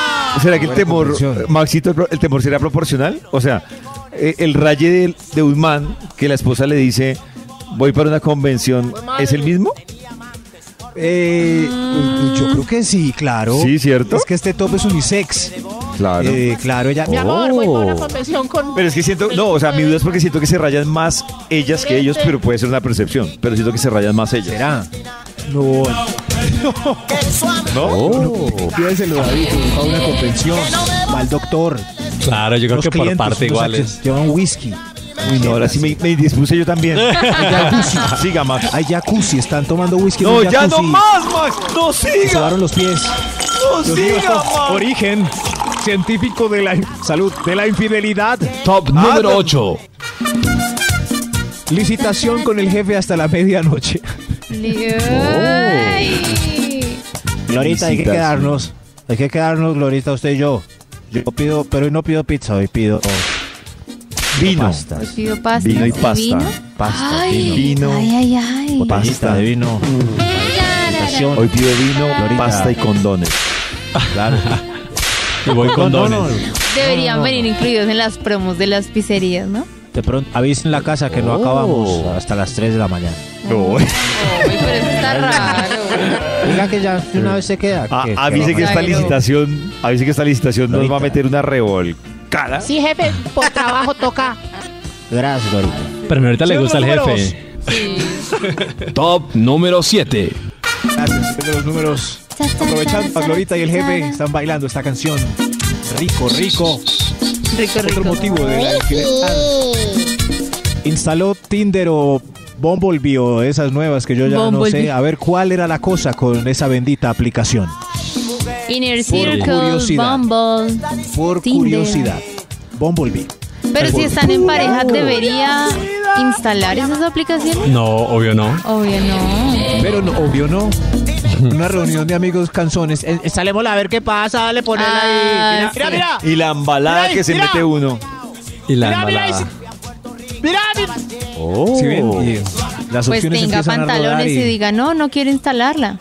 Maxito, el temor será proporcional? O sea, el raye de un man que la esposa le dice, voy para una convención, ¿es el mismo? Yo creo que sí, claro. Sí, ¿cierto? Es que este top es unisex. Claro. Claro, ella. Mi amor, voy para una convención con... Pero es que siento, no, o sea, mi duda es porque siento que se rayan más ellas que ellos, pero puede ser una percepción. Pero siento que se rayan más ellas. ¿Será? No. Pídenselo, David, para una convención. Va al doctor. Claro, yo creo Los que por clientes, parte los iguales. llevan whisky. Uy, no, ahora sí me dispuse yo también. Siga, Max. Hay jacuzzi, están tomando whisky. No, en un ya no jacuzzi. más, Max. No Se siga. lavaron los pies. No siga, Max. Origen científico de la salud, de la infidelidad. Top número 8. Licitación con el jefe hasta la medianoche. Ay. Glorita, hay que quedarnos. Hay que quedarnos, Glorita, usted y yo. Yo pido, pero hoy no pido pizza, hoy pido vino. Pasta. Pues pido pasta. Vino y pasta. ¿Vino? Pasta, Ay, vino. Ay. Botellita de vino. Licitación. Hoy pido vino, Glorita. pasta y condones. Claro. Y voy con dones. Deberían venir incluidos en las promos de las pizzerías, ¿no? De pronto, avisen la casa que no acabamos hasta las 3 de la mañana. Ay, pero eso está raro. Diga que ya de una vez se queda. Avise que esta licitación nos va a meter una revolcada. Sí, jefe, por trabajo toca. Gracias, Glorita. Pero ahorita le gusta al jefe. Top número 7. Gracias, de los números. Aprovechando a Glorita y el jefe están bailando esta canción. Rico. Otro motivo de la infidelidad. Instaló Tinder o Bumblebee o esas nuevas que yo ya no sé. A ver cuál era la cosa con esa bendita aplicación. Inner Circle, curiosidad. Bumble. Por Tinder. curiosidad. Bumblebee. Pero si están en pareja, ¿debería instalar esas aplicaciones? No, obvio no. Obvio no. Pero no, obvio no. Una reunión de amigos canzones. Salemos a ver qué pasa, le ponen ahí. Mira. Y la embalada Mira, que se mira. mete uno. Y la Mira. embalada. Mira. ¿Sí ven? Y las Pues opciones tenga empiezan a rodar pantalones y diga, no quiero instalarla.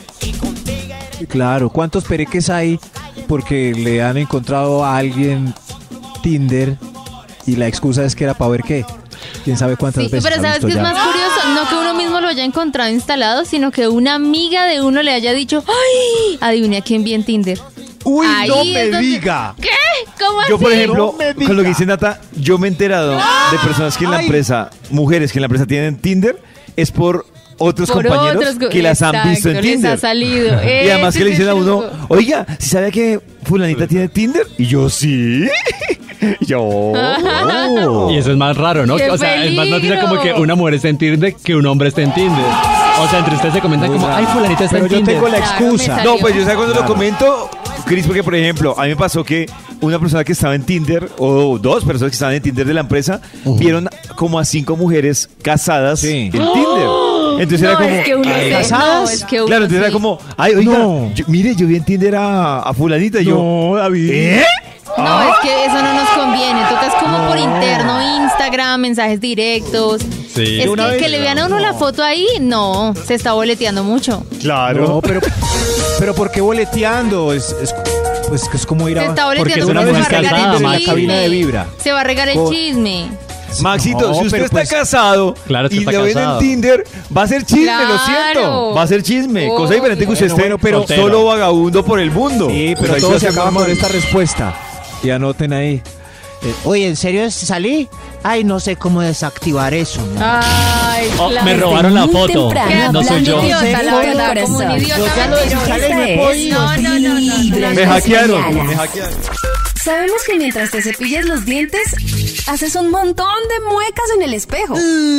Claro, ¿cuántos pereques hay porque le han encontrado a alguien Tinder y la excusa es que era para ver qué? ¿Quién sabe cuántas Sí, veces? pero ha ¿sabes visto qué es ya? más curioso? No que uno mismo lo haya encontrado instalado, sino que una amiga de uno le haya dicho, ¡ay! Adivine a quién vi en Tinder. ¡Uy, Ahí no es me donde- diga! ¿Qué? ¿Cómo Yo, por así? ejemplo, No me diga. con lo que dice Nata, yo me he enterado de personas que en la Ay. empresa, mujeres que en la empresa tienen Tinder, es por otros Por compañeros otros que las han visto en exacto, les Tinder. ha salido. Y además que le dicen a uno, Ese es el oiga, ¿si sabe que fulanita tiene Tinder? Y yo, sí. Yo. Y eso es más raro, ¿no? ¡Qué O sea, es más noticia peligro! como que una mujer está en Tinder que un hombre está en Tinder. O sea, entre ustedes se comentan Muy como, raro. ay, fulanita está Pero en yo Tinder. tengo la Claro, me excusa. salió. No, pues yo sé cuando Claro. lo comento, Cris, porque por ejemplo, a mí me pasó que una persona que estaba en Tinder, o dos personas que estaban en Tinder de la empresa, vieron como a 5 mujeres casadas Sí. en Tinder. Entonces era No, como, es que uno ay, sí, ¿casadas? no, es que uno Claro, entonces sí. era como, ay, oiga, No. mire, yo vi en Tinder a fulanita y yo, No, David. ¿eh? No, es que eso no nos conviene. Tocas como por interno, Instagram, mensajes directos. Sí. Es Una que vez- le vean a uno la foto ahí, no, se está boleteando mucho. Claro. No, pero ¿por qué boleteando? Pues es como ir Se a... está porque boleteando es una porque se va mujer a regar casada, el en la chisme. cabina de Vibra. Se va a regar el Con- chisme. Maxito, No, si usted pero está pues- casado Claro, es que y está le ven en casado. Tinder, va a ser chisme, lo Claro. siento. Va a ser chisme. Cosa diferente que usted esté Bueno, pero- solo vagabundo por el mundo. Sí, pero ahí todos se hace acaban normal. con esta respuesta. Y anoten ahí. Oye, ¿en serio salí? Ay, no sé cómo desactivar eso. ¿no? Ay, Oh, claro. me robaron la Muy foto. temprano, No soy hablando yo. de Idiota, la todo el verdad, como un corazón. idiota. Yo ya lo Pero desinstalé y no he esta es podido. No. Vibra Me en las hackearon, mañanas. me hackearon. Sabemos que mientras te cepillas los dientes, haces un montón de muecas en el espejo.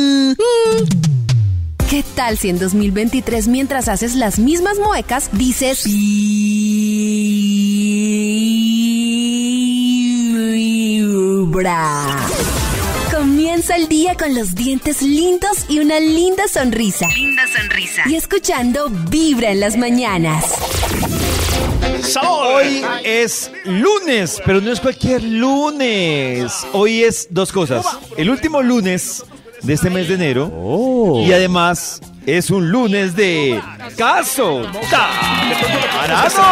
¿Qué tal si en 2023, mientras haces las mismas muecas, dices vibra? Comienza el día con los dientes lindos y una linda sonrisa. Y escuchando Vibra en las mañanas. Hoy es lunes, pero no es cualquier lunes. Hoy es dos cosas. El último lunes de este mes de enero. Y además es un lunes de Caso Tarado.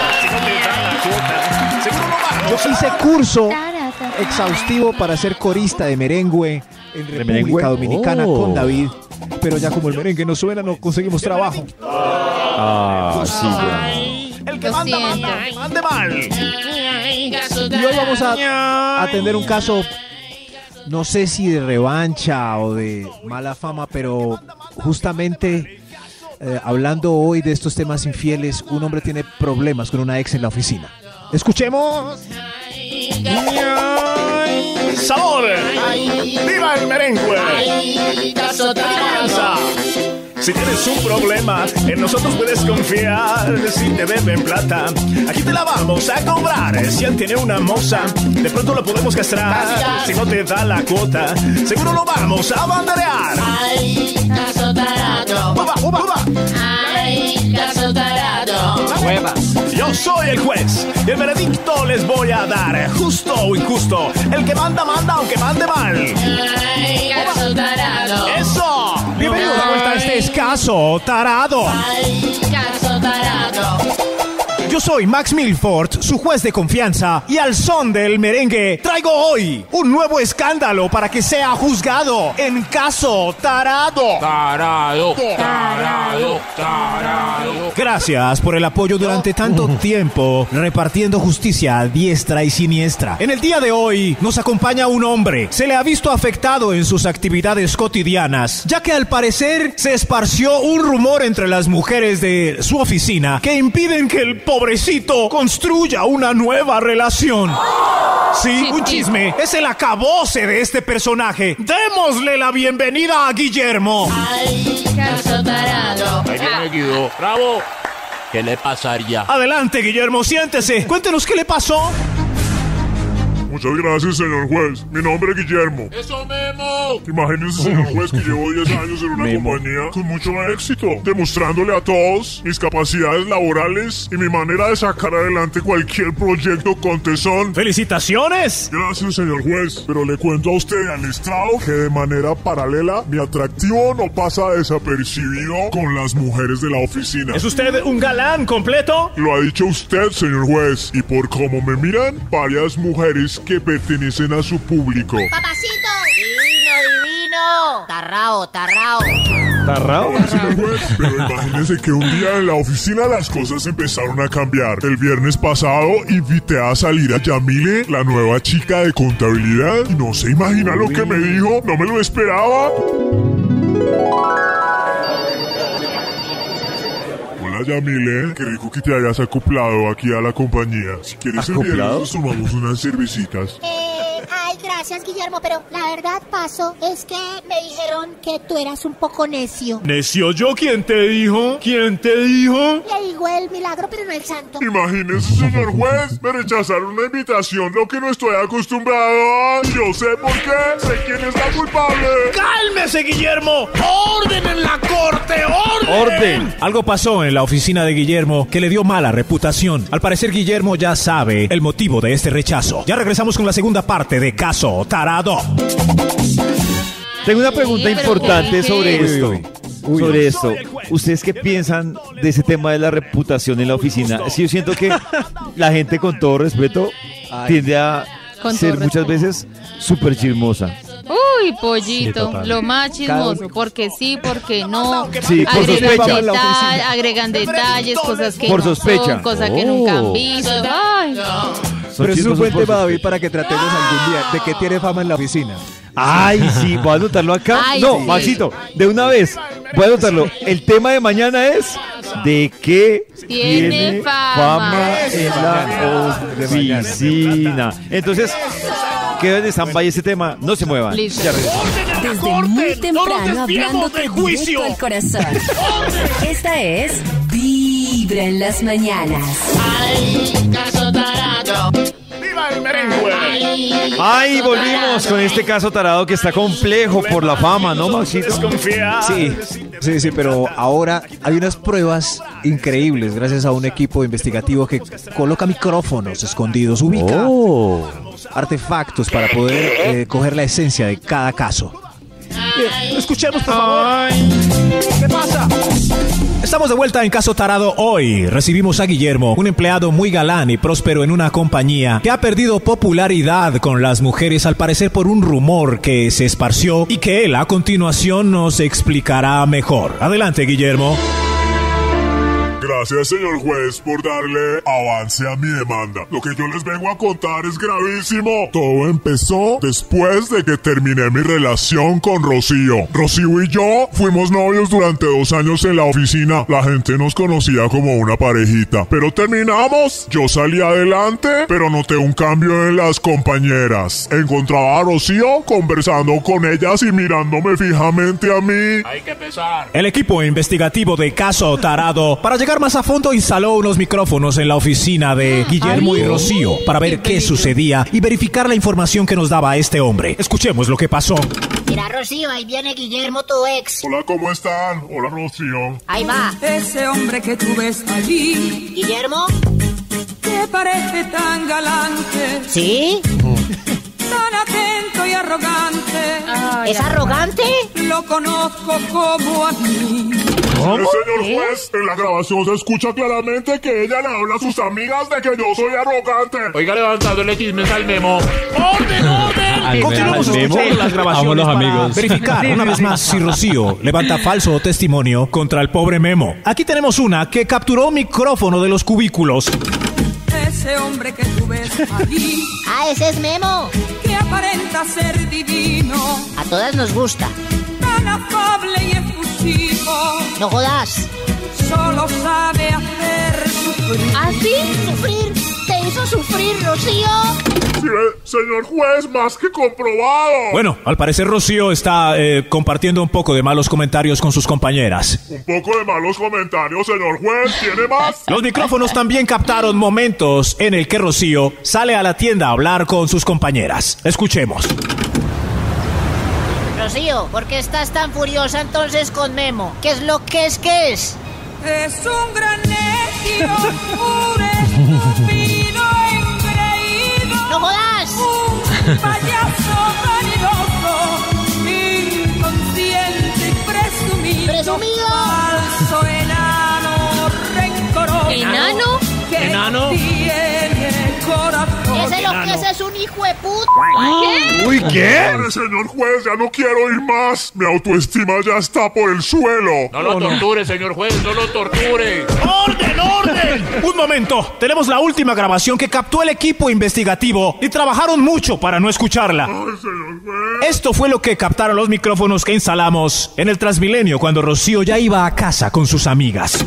Yo hice curso exhaustivo para ser corista de merengue en República Dominicana con David, pero ya como el merengue no suena, no conseguimos trabajo. Sí. El que mande mal. Y hoy vamos a atender un caso, no sé si de revancha o de mala fama, pero justamente hablando hoy de estos temas infieles, un hombre tiene problemas con una ex en la oficina. Escuchemos. ¡Sabor! ¡Viva el merengue! Si tienes un problema, en nosotros puedes confiar. Si te deben plata, aquí te la vamos a cobrar. Si él tiene una moza, de pronto lo podemos castrar. Si no te da la cuota, seguro lo vamos a banderear. Ay, caso tarado. ¡Uba! Ay, caso tarado. Yo soy el juez y el veredicto les voy a dar. Justo o injusto, el que manda, aunque mande mal. Ay, caso tarado. ¡Eso! Bienvenidos de vuelta a este Caso Tarado. Ay, caso tarado. Yo soy Max Milford, su juez de confianza, y al son del merengue traigo hoy un nuevo escándalo para que sea juzgado en Caso Tarado. Tarado. Gracias por el apoyo durante tanto tiempo, repartiendo justicia a diestra y siniestra. En el día de hoy nos acompaña un hombre. Se le ha visto afectado en sus actividades cotidianas, ya que al parecer se esparció un rumor entre las mujeres de su oficina que impiden que el pobrecito construya una nueva relación. Sí, un chisme. Es el acabose de este personaje. Démosle la bienvenida a Guillermo. Ay, caso tarado. Ahí viene Guido. ¡Bravo! ¿Qué le pasaría? Adelante, Guillermo, siéntese. Cuéntenos qué le pasó. Muchas gracias, señor juez. Mi nombre es Guillermo. ¡Eso, Memo! Imagínense, señor juez, que llevo 10 años en una compañía con mucho éxito, demostrándole a todos mis capacidades laborales y mi manera de sacar adelante cualquier proyecto con tesón. ¡Felicitaciones! Gracias, señor juez. Pero le cuento a usted al estrado que de manera paralela, mi atractivo no pasa desapercibido con las mujeres de la oficina. ¿Es usted un galán completo? Lo ha dicho usted, señor juez. Y por cómo me miran, varias mujeres que pertenecen a su público. ¡Papacito! ¡Divino! ¡Tarrao! ¿Tarrao? Señor juez, pero imagínese que un día en la oficina las cosas empezaron a cambiar. El viernes pasado invité a salir a Yamile, la nueva chica de contabilidad, y no se imagina lo que me dijo. No me lo esperaba. Yamile, qué rico que te hayas acoplado aquí a la compañía. Si quieres el viernes nos tomamos unas cervecitas. Ay, gracias, Guillermo, pero la verdad, Paso, es que me dijeron que tú eras un poco necio. ¿Necio yo? ¿Quién te dijo? ¿Quién te dijo? Le digo el milagro, pero no el santo. Imagínese, señor juez, me rechazaron una invitación, lo que no estoy acostumbrado. Yo sé por qué, sé quién es la culpable. ¡Cálmese, Guillermo! ¡Orden en la corte! ¡Orden! Algo pasó en la oficina de Guillermo que le dio mala reputación. Al parecer, Guillermo ya sabe el motivo de este rechazo. Ya regresamos con la segunda parte de Caso Tarado. Tengo una pregunta importante sobre esto. Sobre esto. ¿Ustedes qué piensan de ese tema de la reputación en la oficina? Sí, yo siento que la gente, con todo respeto, tiende a ser muchas veces súper chismosa. Uy, pollito, sí, lo más chismoso, porque sí, porque no. Sí, por sospecha. Agregan detalles, cosas que por no sospecha. son, cosas que nunca han visto. Ay. Pero es un buen tema, David, para que tratemos algún día de que tiene fama en la oficina. Ay, sí, voy a anotarlo acá. Ay, no, sí. Maxito, de una vez, voy a anotarlo. El tema de mañana es ¿De qué Tiene fama en la oficina? Entonces, queda en stand-by ese tema. No se muevan. Listo. Ya regreso. Desde muy temprano hablándote directo al corazón. Esta es Vibra en las mañanas. Ay, caso tarado. ¡Viva el merengue! Ay, volvimos con este caso tarado que está complejo por la fama, ¿no, Maxito? Sí, pero ahora hay unas pruebas increíbles gracias a un equipo investigativo que coloca micrófonos escondidos, ubica artefactos para poder coger la esencia de cada caso. Escuchemos, por favor. ¿Qué pasa? Estamos de vuelta en Caso Tarado hoy. Recibimos a Guillermo, un empleado muy galán y próspero en una compañía que ha perdido popularidad con las mujeres, al parecer por un rumor que se esparció y que él a continuación nos explicará mejor. Adelante, Guillermo. Gracias, señor juez, por darle avance a mi demanda. Lo que yo les vengo a contar es gravísimo. Todo empezó después de que terminé mi relación con Rocío. Rocío y yo fuimos novios durante 2 años en la oficina. La gente nos conocía como una parejita. Pero terminamos. Yo salí adelante, pero noté un cambio en las compañeras. Encontraba a Rocío conversando con ellas y mirándome fijamente a mí. Hay que pesar. El equipo investigativo de Caso Tarado, para llegar más a fondo, instaló unos micrófonos en la oficina de Guillermo y Rocío para ver qué sucedía y verificar la información que nos daba este hombre. Escuchemos lo que pasó. Mira, Rocío, ahí viene Guillermo, tu ex. Hola, ¿cómo están? Hola, Rocío. Ahí va. Ese hombre que tú ves allí, Guillermo. ¿te parece tan galante? ¿Sí? Tan atento y arrogante. ¿Es arrogante? Lo conozco como a mí. ¿Cómo? Señor juez, en la grabación se escucha claramente que ella le habla a sus amigas de que yo soy arrogante. Oiga, levantándole chismes al Memo. ¡Orden, orden! Continuamos escuchando las grabaciones para verificar una vez más si Rocío levanta falso testimonio contra el pobre Memo. Aquí tenemos una que capturó micrófono de los cubículos. Ese hombre que tú ves allí. Ah, ese es Memo. Que aparenta ser divino. A todas nos gusta. Tan afable y efusivo. No jodas. Solo sabe hacer sufrir. ¿Ah, sí? ¿Sufrir? ¿Te hizo sufrir, Rocío? Sí, señor juez, más que comprobado. Bueno, al parecer Rocío está compartiendo un poco de malos comentarios con sus compañeras. Un poco de malos comentarios, señor juez. ¿Tiene más? Los micrófonos también captaron momentos en el que Rocío sale a la tienda a hablar con sus compañeras. Escuchemos. Rocío, ¿por qué estás tan furiosa entonces con Memo? ¿Qué es lo que es que es? Es un gran necio, un estúpido engreído. ¡No jodas! Un payaso vanidoso, inconsciente y presumido. ¡Presumido! Falso enano, rencoroso. ¿Enano? ¿Enano? Tiene corazón. Ese lo que es un hijo de puta. ¿Qué? Uy, ¿qué? Padre, señor juez, ya no quiero ir más. Mi autoestima ya está por el suelo. No lo torture, señor juez, no lo torture. ¡Orden, orden! Un momento, tenemos la última grabación que captó el equipo investigativo y trabajaron mucho para no escucharla. Ay, señor juez. Esto fue lo que captaron los micrófonos que instalamos en el Transmilenio cuando Rocío ya iba a casa con sus amigas.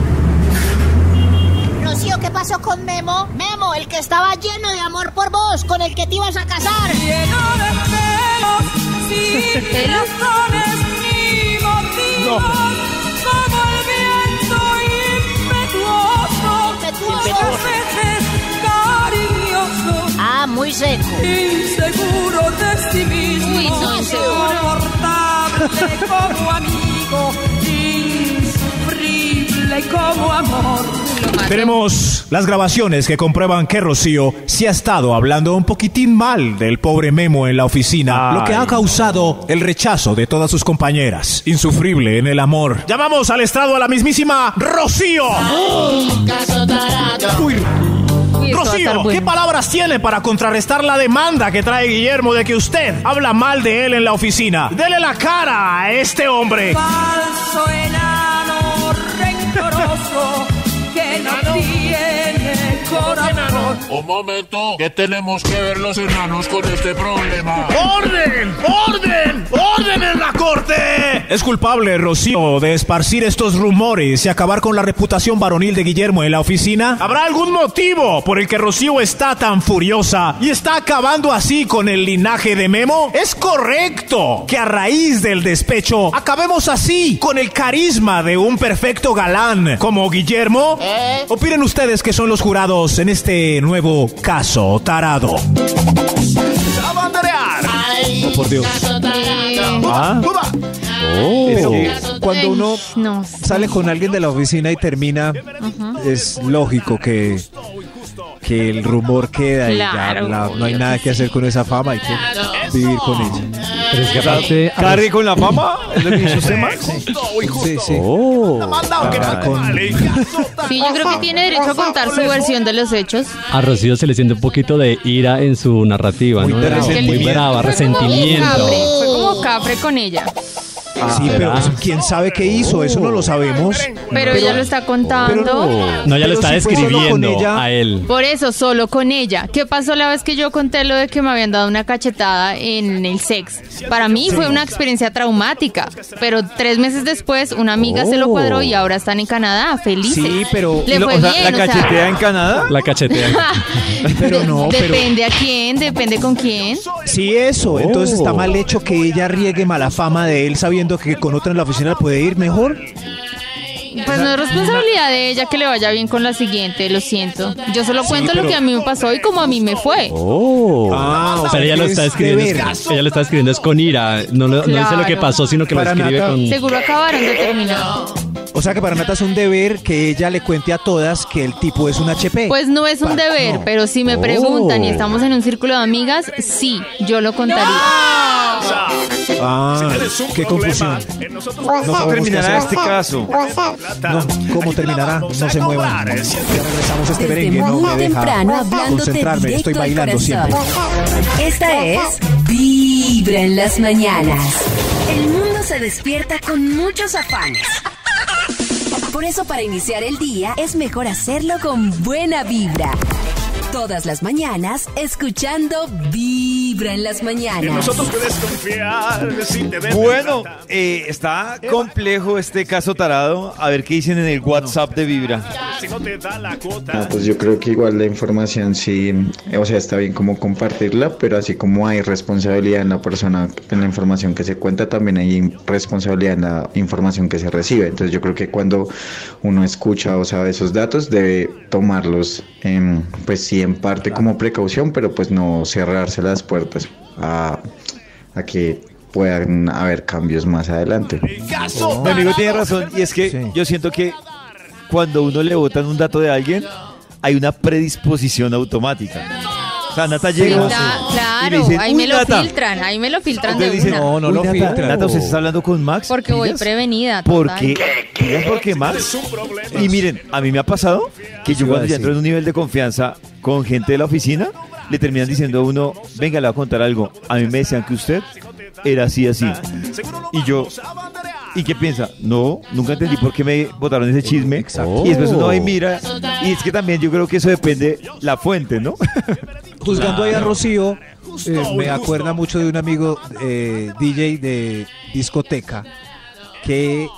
Rocío, ¿qué pasó con Memo? Memo, el que estaba lleno de amor por vos, con el que te ibas a casar. Lleno de celos, sin razones ni motivos, como el viento impetuoso, muchas veces cariñoso. Ah, muy seco. Inseguro de sí mismo, Uy, no, insoportable como amigo, insufrible como amor. Tenemos las grabaciones que comprueban que Rocío sí ha estado hablando un poquitín mal del pobre Memo en la oficina, lo que ha causado el rechazo de todas sus compañeras. Insufrible en el amor. Llamamos al estrado a la mismísima Rocío. Caso tarado. Uy, Rocío, ¿qué palabras tiene para contrarrestar la demanda que trae Guillermo de que usted habla mal de él en la oficina? Dele la cara a este hombre. Falso enano, rencoroso, que no tiene corazón. corazón. Un momento, ¿qué tenemos que ver los enanos con este problema? ¡Orden! ¡Orden! ¡Orden en la corte! Es culpable Rocío de esparcir estos rumores y acabar con la reputación varonil de Guillermo en la oficina. ¿Habrá algún motivo por el que Rocío está tan furiosa y está acabando así con el linaje de Memo? ¿Es correcto que a raíz del despecho acabemos así con el carisma de un perfecto galán como Guillermo? Opinen ustedes que son los jurados en este nuevo caso tarado. Oh, por Dios. Ah. Pero cuando uno sale con alguien de la oficina y termina, es lógico que el rumor queda y ya no hay nada que hacer con esa fama, hay que vivir con ella. Pero es que aparte... ¿Cargue con la fama? ¿Es lo que dice usted, Max? Sí. Sí, yo creo que tiene derecho a contar su versión de los hechos. A Rocío se le siente un poquito de ira en su narrativa, ¿no? Muy brava, resentimiento. Fue como cafre con ella. Sí, pero quién sabe qué hizo, eso no lo sabemos. Pero ella lo está contando. No, ella lo está describiendo a él. Por eso, solo con ella. ¿Qué pasó la vez que yo conté lo de que me habían dado una cachetada en el sex? Para mí fue una experiencia traumática, pero 3 meses después una amiga se lo cuadró y ahora están en Canadá, felices. Sí, pero... Le fue bien, ¿la cachetea en Canadá? La cachetea. Pero no, depende a quién, depende con quién. Sí, eso. Entonces está mal hecho que ella riegue mala fama de él sabiendo que con otra en la oficina puede ir mejor. Pues no es responsabilidad de ella que le vaya bien con la siguiente, lo siento. Yo solo cuento lo que a mí me pasó y como a mí me fue. Pero ella lo está escribiendo es con ira. No dice lo que pasó, sino que lo escribe con... Seguro acabaron de terminar. O sea que para Nata es un deber que ella le cuente a todas que el tipo es un HP. Pues no es un deber, pero si me preguntan y estamos en un círculo de amigas, sí, yo lo contaría. Qué confusión. ¿Cómo terminará este caso? No, ¿cómo terminará? No se muevan. Ya regresamos a este merengue. Desde No muy me deja temprano hablándote concentrarme. directo Estoy al bailando corazón. siempre. Esta es Vibra en las mañanas. El mundo se despierta con muchos afanes. Por eso para iniciar el día es mejor hacerlo con buena vibra. Todas las mañanas escuchando Vibra en las mañanas. Nosotros puedes confiar si te ven. Bueno, está complejo este caso tarado. A ver qué dicen en el WhatsApp de Vibra. Pues yo creo que igual la información sí, o sea, está bien como compartirla, pero así como hay responsabilidad en la persona, en la información que se cuenta, también hay responsabilidad en la información que se recibe. Entonces yo creo que cuando uno escucha o sabe esos datos, debe tomarlos, pues sí, en parte como precaución, pero pues no cerrarse las puertas a que puedan haber cambios más adelante. Mi amigo tiene razón, y es que yo siento que cuando uno le botan un dato de alguien, hay una predisposición automática. O sea, Nata llega y le dice, ahí me lo filtran, de dicen, una. No lo filtran. Nata, ¿usted está hablando con Max? Porque voy prevenida. ¿Por qué? ¿Por qué Max? Y miren, a mí me ha pasado que yo cuando ya entro en un nivel de confianza con gente de la oficina, le terminan diciendo a uno, venga, le voy a contar algo. A mí me decían que usted era así. Y yo... ¿Y qué piensa? No, nunca entendí por qué me botaron ese chisme. Y después uno va y mira. Y es que también yo creo que eso depende la fuente, ¿no? Juzgando ahí a Rocío, me acuerda mucho de un amigo DJ de discoteca que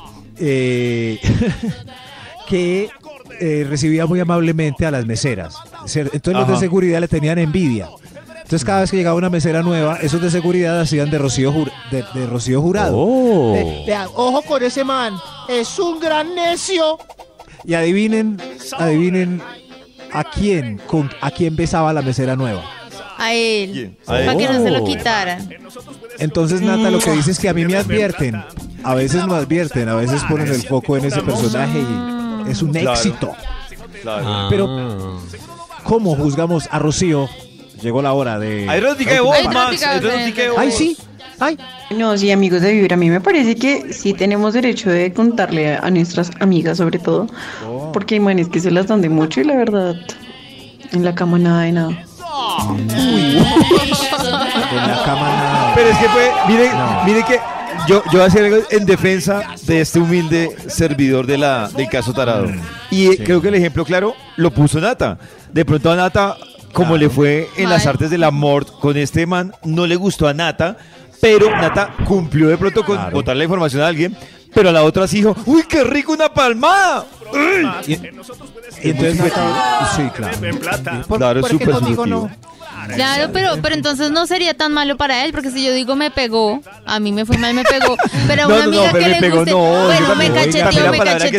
recibía muy amablemente a las meseras. Entonces los de seguridad le tenían envidia. Entonces cada vez que llegaba una mesera nueva, esos de seguridad hacían de Rocío Jurado. Ojo con ese man, es un gran necio. Y adivinen a quién besaba la mesera nueva. A él, para que no se lo quitaran. Entonces Nata lo que dice es que a mí me advierten, a veces no advierten, a veces ponen el foco en ese personaje y es un éxito. Pero ¿cómo juzgamos a Rocío? Llegó la hora de... ¡Hay erótica de voz, Max! ¡Ay, sí! ¡Ay! No, sí, amigos de Vibra, a mí me parece que sí tenemos derecho de contarle a nuestras amigas, sobre todo, porque hay manes que se las dan de mucho y la verdad, en la cama nada de nada. En la cama nada. Pero es que fue... Mire que yo voy a hacer algo en defensa de este humilde servidor del caso Tarado. Y creo que el ejemplo claro lo puso Nata. De pronto a Nata, como le fue en las artes del amor con este man, no le gustó a Nata, pero Nata cumplió de pronto con botar la información a alguien, pero a la otra sí dijo, ¡uy, qué rico una palmada! Y entonces Nata, sí, claro. Claro, es súper subjetivo. Claro, pero entonces no sería tan malo para él, porque si yo digo me pegó, a mí me fue mal, me pegó, pero a una amiga que le guste, bueno, me cacheteó,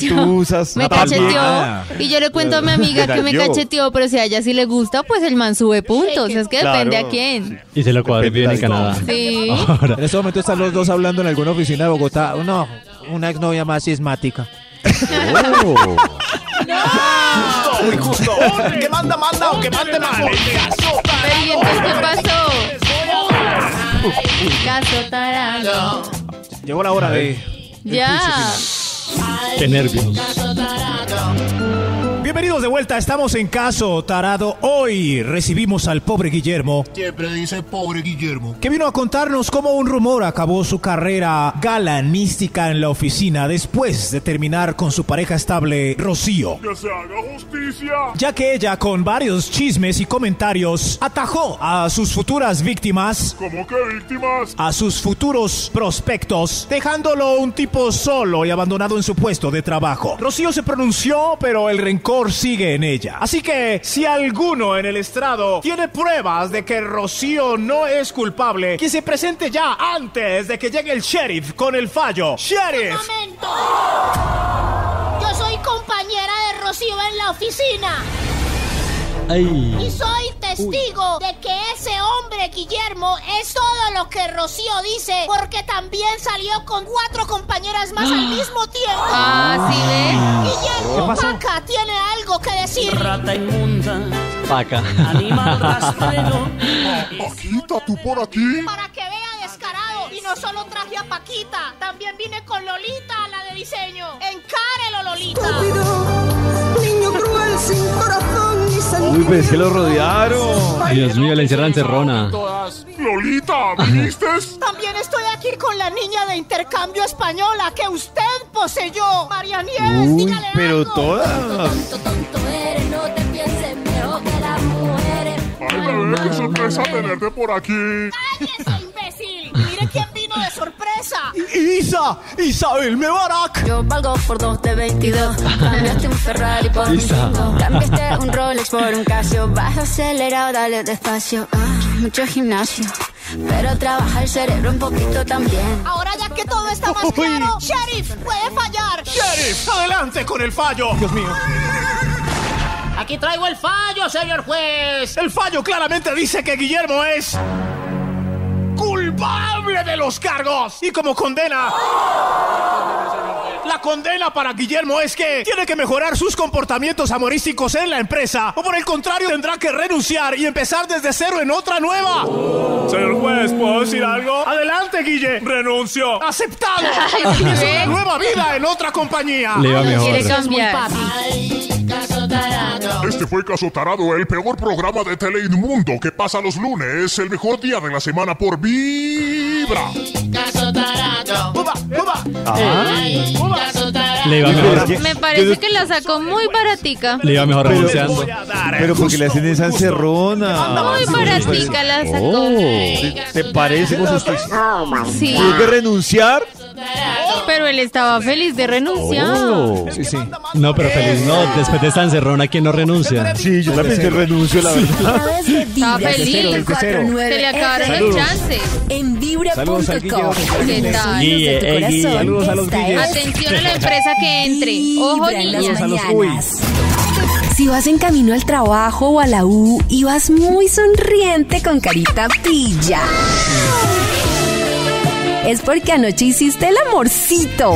y yo le cuento a mi amiga que me cacheteó, pero si a ella sí le gusta, pues el man sube puntos, es que depende a quién. Y se lo cuadre bien en Canadá. Sí. Ahora, en este momento están los dos hablando en alguna oficina de Bogotá. No, una exnovia más cismática. Muy justo. Que manda, aunque mande mal. ¿Y entonces qué pasó? Caso Tarado. Llegó la hora de... Ya. Qué nervios. Bienvenidos de vuelta, estamos en Caso Tarado. Hoy recibimos al pobre Guillermo. Siempre dice pobre Guillermo. Que vino a contarnos cómo un rumor acabó su carrera galanística en la oficina después de terminar con su pareja estable, Rocío. ¡Que se haga justicia! Ya que ella, con varios chismes y comentarios, atajó a sus futuras víctimas. ¿Cómo que víctimas? A sus futuros prospectos, dejándolo un tipo solo y abandonado en su puesto de trabajo. Rocío se pronunció, pero el rencor sigue en ella. Así que, si alguno en el estrado tiene pruebas de que Rocío no es culpable, que se presente ya antes de que llegue el sheriff con el fallo. ¡Sheriff! ¡Un momento! Yo soy compañera de Rocío en la oficina. Ay. Y soy testigo de que ese hombre, Guillermo, es todo lo que Rocío dice, porque también salió con 4 compañeras más al mismo tiempo. Ah, ¿sí ven? Guillermo, Paca tiene algo que decir. Rata inmunda. Paca. Animal rastrero. Paquita, ¿tú por aquí? Para que vea descarado. Y no solo traje a Paquita, también vine con Lolita, la de diseño. Encárelo, Lolita. Niño cruel sin corazón ni sentido. Uy, pero es que lo rodearon. Dios mío, le encierran encerrona. Lolita, ¿viniste? También estoy aquí con la niña de intercambio española que usted poseyó. María Nieves, Uy, dígale pero algo. todas. Tonto eres, no te pienses mejor que las mujeres. Ay, bebé, qué sorpresa tenerte por aquí. ¡Cállese, imbécil! Mire quién vino de sorpresa. Isabel Mebarak. Yo valgo por 2 de 22. Cambiaste un Ferrari por un Twingo. Cambiaste un Rolex por un Casio. Vas acelerado, dale despacio. Mucho gimnasio, pero trabaja el cerebro un poquito también. Ahora ya que todo está más claro, Sheriff, puede fallar. Sheriff, adelante con el fallo. Dios mío. Aquí traigo el fallo, señor juez. El fallo claramente dice que Guillermo es culpable de los cargos. Y como condena, la condena para Guillermo es que tiene que mejorar sus comportamientos amorísticos en la empresa, o por el contrario tendrá que renunciar y empezar desde cero en otra nueva. Señor juez, ¿puedo decir algo? Adelante, Guille. Renuncio. Aceptado. Empieza una nueva vida en otra compañía. Le va mejor. Quiere cambiar. Este fue Caso Tarado, el peor programa de Teleinmundo que pasa los lunes, el mejor día de la semana por Vibra. Caso Tarado. ¡Uba! Le iba mejor. Me parece que la sacó muy baratica. Le iba mejor renunciando. Pero porque le hacen esa encerrona. Muy baratica la sacó. ¿Te parece? Sí. Tuvo que renunciar. Pero él estaba feliz de renunciar. Sí, sí. No, pero feliz no. Después de esta encerrona, ¿quién no renuncia? Sí, yo también que renuncio, la verdad. Estaba feliz. Se le acabaron los chances. En Saludos al vibra.com. Guille. ¿Qué tal? Guille, Saludos a los Esta Guilles. es Atención a la empresa que entre. Ojo, Vibra en las niñas. mañanas. Si vas en camino al trabajo o a la U y vas muy sonriente con carita pilla, es porque anoche hiciste el amorcito.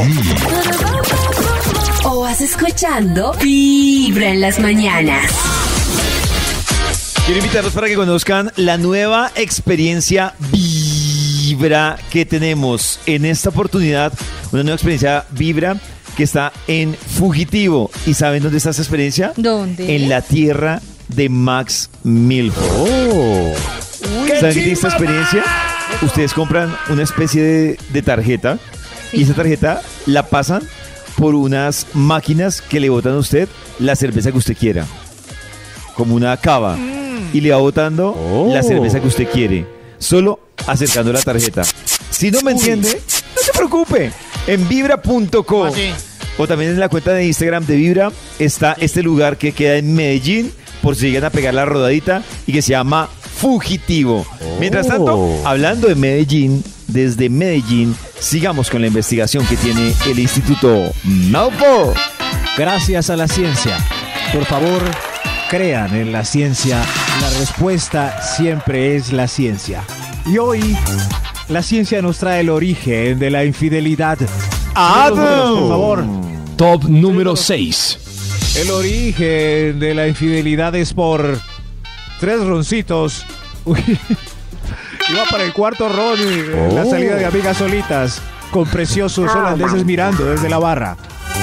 O vas escuchando Vibra en las mañanas. Quiero invitarlos para que conozcan la nueva experiencia Vibra que tenemos en esta oportunidad. Una nueva experiencia Vibra que está en Fugitivo. ¿Y saben dónde está esta experiencia? ¿Dónde? En la tierra de Max Milford. ¿Saben qué tiene esta experiencia? ustedes compran una especie de tarjeta y esa tarjeta la pasan por unas máquinas que le botan a usted la cerveza que usted quiera. Como una cava. Y le va botando la cerveza que usted quiere. Solo acercando la tarjeta. Si no me entiende, no se preocupe. En vibra.co o también en la cuenta de Instagram de Vibra está este lugar que queda en Medellín, por si llegan a pegar la rodadita, y que se llama Fugitivo. Mientras tanto, hablando de Medellín, desde Medellín, sigamos con la investigación que tiene el Instituto Malfour. Gracias a la ciencia. Por favor, crean en la ciencia. La respuesta siempre es la ciencia. Y hoy, la ciencia nos trae el origen de la infidelidad. Por favor. Top número 6. El origen de la infidelidad es por 3 roncitos. Uy. Iba para el cuarto ron y la salida de amigas solitas con preciosos holandeses mirando desde la barra.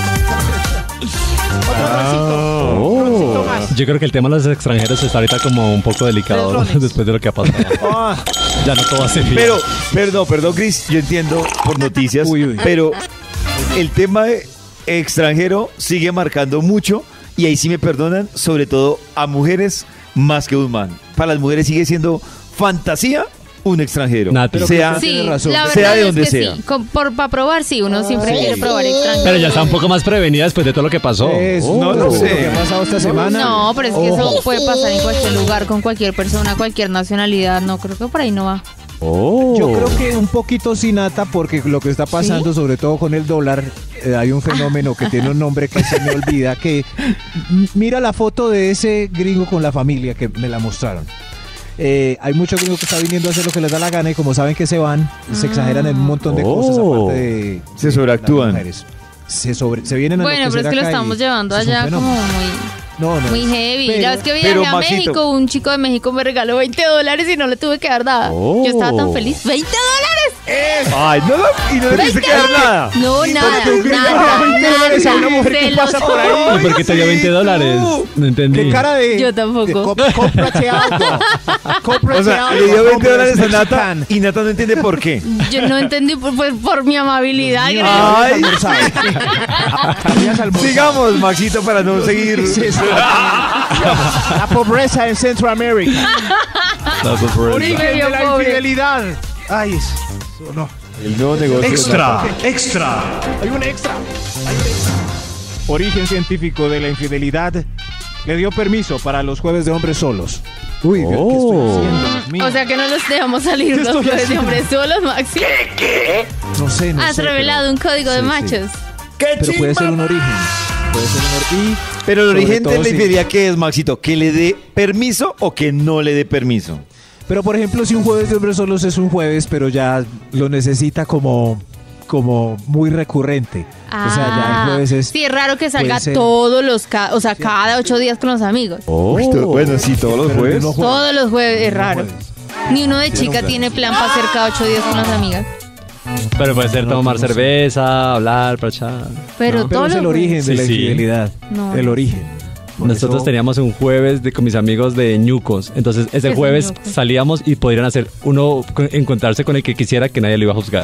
Yo creo que el tema de los extranjeros está ahorita como un poco delicado después de lo que ha pasado. Ya no todo va a ser bien. Perdón, Chris, yo entiendo por noticias, pero el tema de extranjero sigue marcando mucho, y ahí sí me perdonan, sobre todo a mujeres más que un man. Para las mujeres sigue siendo fantasía un extranjero. Sea de donde sea. Sí. Para probar, sí, uno siempre quiere probar extranjero. Pero ya está un poco más prevenida después de todo lo que pasó. No lo sé. ¿Qué ha pasado esta semana? No, pero es que eso puede pasar en cualquier lugar, con cualquier persona, cualquier nacionalidad. No, creo que por ahí no va. Yo creo que un poquito sin nata, porque lo que está pasando, sobre todo con el dólar, hay un fenómeno que tiene un nombre que se me olvida, que mira la foto de ese gringo con la familia que me la mostraron. Hay muchos gringos que están viniendo a hacer lo que les da la gana, y como saben que se van, se exageran en un montón de cosas, aparte de se sobreactúan. Se vienen a bueno, pero es que lo estamos llevando allá como muy heavy. La vez que viajé a México, un chico de México me regaló $20 y no le tuve que dar nada. Yo estaba tan feliz. ¡$20! Ay, no, y no le tuviste que dar nada. No, nada. $20 a una mujer que pasa por ahí. ¿Y por qué te dio $20? No entendí. ¿Qué cara de? Yo tampoco. Cómprate algo. O sea, le dio $20 a Nata y Nata no entiende por qué. Yo no entendí por mi amabilidad. Ay. Sigamos, Maxito, para no seguir. La pobreza en Centroamérica. Origen de la infidelidad. Ay, eso no. El nuevo negocio. Extra. Hay un extra. Origen científico de la infidelidad. Le dio permiso para los jueves de hombres solos. Uy, Dios, ¿qué estoy haciendo? Dios mío. O sea que no los dejamos salir los jueves de hombres solos, Maxi. ¿Qué? No sé. Has revelado un código de machos. Pero puede ser un origen. Pero el origen de la infidelidad, ¿qué es, Maxito? ¿Que le dé permiso o que no le dé permiso? Pero, por ejemplo, si un jueves de hombres solos es un jueves, pero ya lo necesita como muy recurrente. O sea, ya el jueves es... Sí, es raro que salga todos cada 8 días con los amigos. Bueno, sí, todos los jueves. Todos los jueves, es raro. Ni uno de chica tiene plan para hacer cada 8 días con las amigas. Pero puede ser tomar cerveza, hablar, parchar. Pero todo es el origen de la infidelidad. No. El origen. Nosotros teníamos un jueves con mis amigos de Ñucos. Entonces ese jueves salíamos y podrían hacer encontrarse con el que quisiera, que nadie lo iba a juzgar.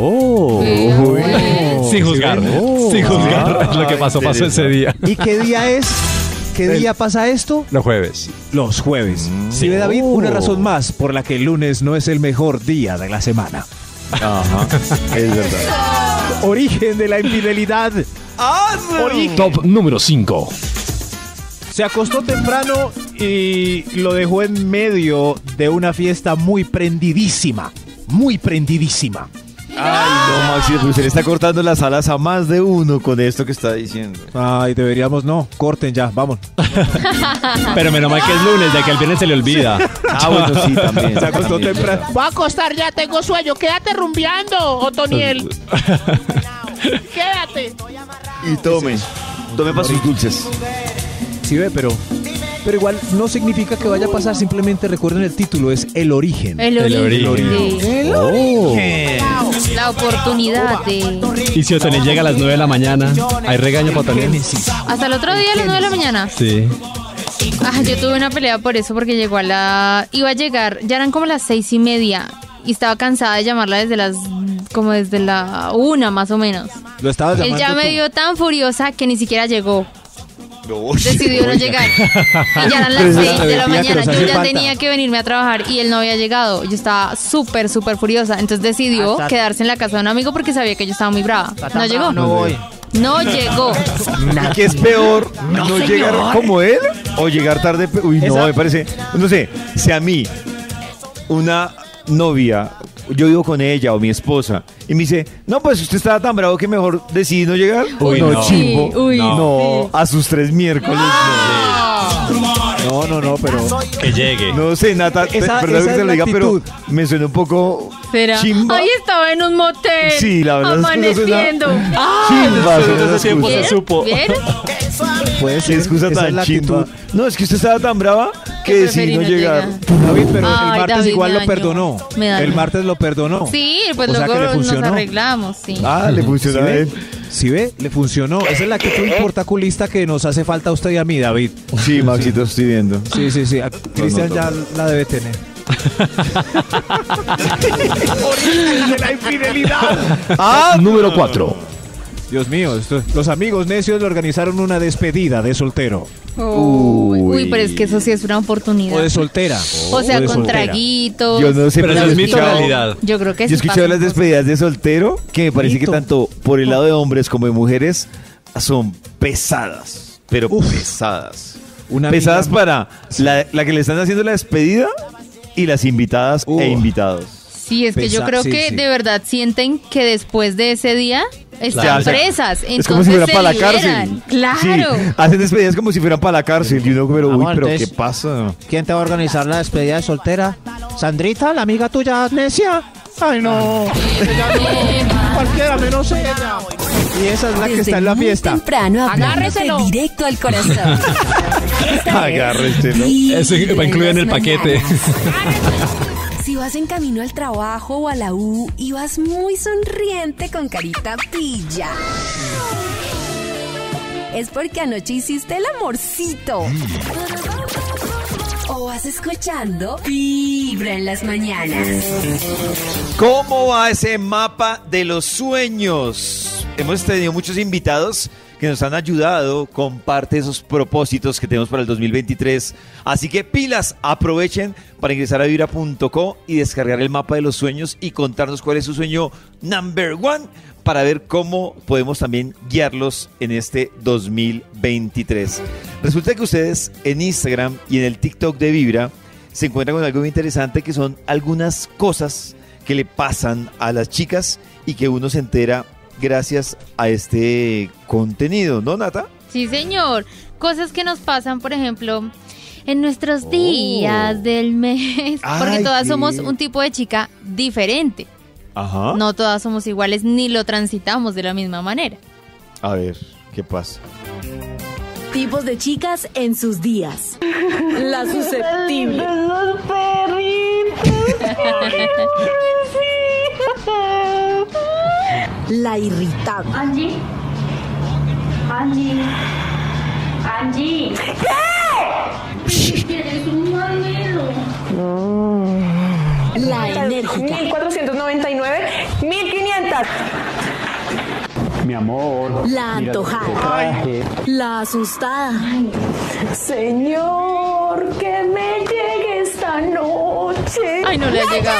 Sin juzgar. Sin juzgar. Lo que pasó ese día. ¿Y qué día es? ¿Qué día pasa esto? Los jueves. Los jueves. Sí, David, una razón más por la que el lunes no es el mejor día de la semana. Ajá, es verdad. Origen de la infidelidad. Top número 5. Se acostó temprano y lo dejó en medio de una fiesta muy prendidísima. Muy prendidísima. Ay, no, Maxi, pues se le está cortando las alas a más de uno con esto que está diciendo. Ay, deberíamos corten ya, vamos. Pero menos mal que es lunes, de que el viernes se le olvida. Bueno, sí, también. Se acostó temprano. Voy a acostar ya, tengo sueño. Quédate rumbeando, Otoniel. Quédate. Y tome para sus dulces. Sí, ve, pero igual no significa que vaya a pasar, simplemente recuerden el título, es el origen. El origen. La oportunidad de... Y si Otoniel llega a las 9 de la mañana, ¿hay regaño para Otoniel? ¿Hasta el otro día a las 9 de la mañana? Sí. Yo tuve una pelea por eso, porque iba a llegar, ya eran como las 6:30. y estaba cansada de llamarla desde la 1 más o menos. Lo estabas llamando. Él ya me dio tan furiosa que ni siquiera llegó. Decidió no llegar. Y ya eran las 6 de la mañana. Yo ya tenía que venirme a trabajar y él no había llegado. Yo estaba súper furiosa. Entonces decidió quedarse en la casa de un amigo porque sabía que yo estaba muy brava. No llegó. No llegó. ¿Qué es peor? ¿No llegar como él o llegar tarde? Uy, no, me parece. No sé, si a mí una novia, yo vivo con ella o mi esposa, y me dice, no, pues usted estaba tan bravo que mejor decidí no llegar. Uy, no, no. chimbo. Uy, no, a sus 3 miércoles. No, pero... Que llegue. No sé, Nata, perdón que te lo diga, pero me suena un poco ¿será? chimba. Ay, estaba en un motel. Sí, la verdad. Amaneciendo. Chimba. Desde ese tiempo se supo. ¿Bien? Puede ser. Qué excusa tan chimba. No, es que usted estaba tan brava que decidí no llegar. David, pero el martes David, igual me lo dañó. perdonó. Me dañó. El martes lo perdonó. Sí, pues O sea, luego que le nos funcionó. arreglamos, sí. Ah, le funcionó a él. ¿Sí ve? Le funcionó. Esa es la actitud importaculista que nos hace falta a usted y a mí, David. Sí, Maxito, estoy viendo. Sí. Cristian ya la debe tener. Origen de la infidelidad. Número 4. Dios mío, los amigos necios le organizaron una despedida de soltero. Uy, pero es que eso sí es una oportunidad. O de soltera. O sea, O de con soltera. traguitos. Yo no sé, Pero eso es mito o realidad. Yo creo que Yo sí he escuchado pasan las cosas. despedidas de soltero que me parece que Mito. tanto por el lado de hombres como de mujeres son pesadas, pero pesadas. Una Pesadas amiga- para la que le están haciendo la despedida y las invitadas e invitados. Sí, es que yo creo que de verdad sienten que después de ese día están Claro. presas. Entonces Es como si fuera se para la liberan. cárcel. Claro. Sí, hacen despedidas como si fueran para la cárcel. Y uno, pero, Amor, pero entonces- ¿qué pasa? ¿Quién te va a organizar la despedida de soltera? ¿Sandrita, la amiga tuya necia? Ay, no. Ella no. Cualquiera menos ella. Y esa es la que Desde está en la muy fiesta. temprano hablándote Agárreselo. directo al corazón. Agárrenselo. Eso va incluido en el paquete. Si vas en camino al trabajo o a la U y vas muy sonriente con carita pilla, es porque anoche hiciste el amorcito. O vas escuchando Vibra en las mañanas. ¿Cómo va ese mapa de los sueños? Hemos tenido muchos invitados que nos han ayudado con parte de esos propósitos que tenemos para el 2023. Así que pilas, aprovechen para ingresar a vibra.co y descargar el mapa de los sueños y contarnos cuál es su sueño number 1 para ver cómo podemos también guiarlos en este 2023. Resulta que ustedes en Instagram y en el TikTok de Vibra se encuentran con algo muy interesante que son algunas cosas que le pasan a las chicas y que uno se entera gracias a este contenido, ¿no, Nata? Sí, señor. Cosas que nos pasan, por ejemplo, en nuestros días del mes. Porque Ay, todas qué somos bien. un tipo de chica diferente. Ajá. No todas somos iguales ni lo transitamos de la misma manera. A ver, ¿qué pasa? Tipos de chicas en sus días. La susceptible. La irritable. Angie. ¿Quieres un mamelo? La enérgica. 1499, 1500. Mi amor. La mira lo que te antojada. traje. La asustada. Señor, que me llegue esta noche. Ay, no le ha ¡Me llegado.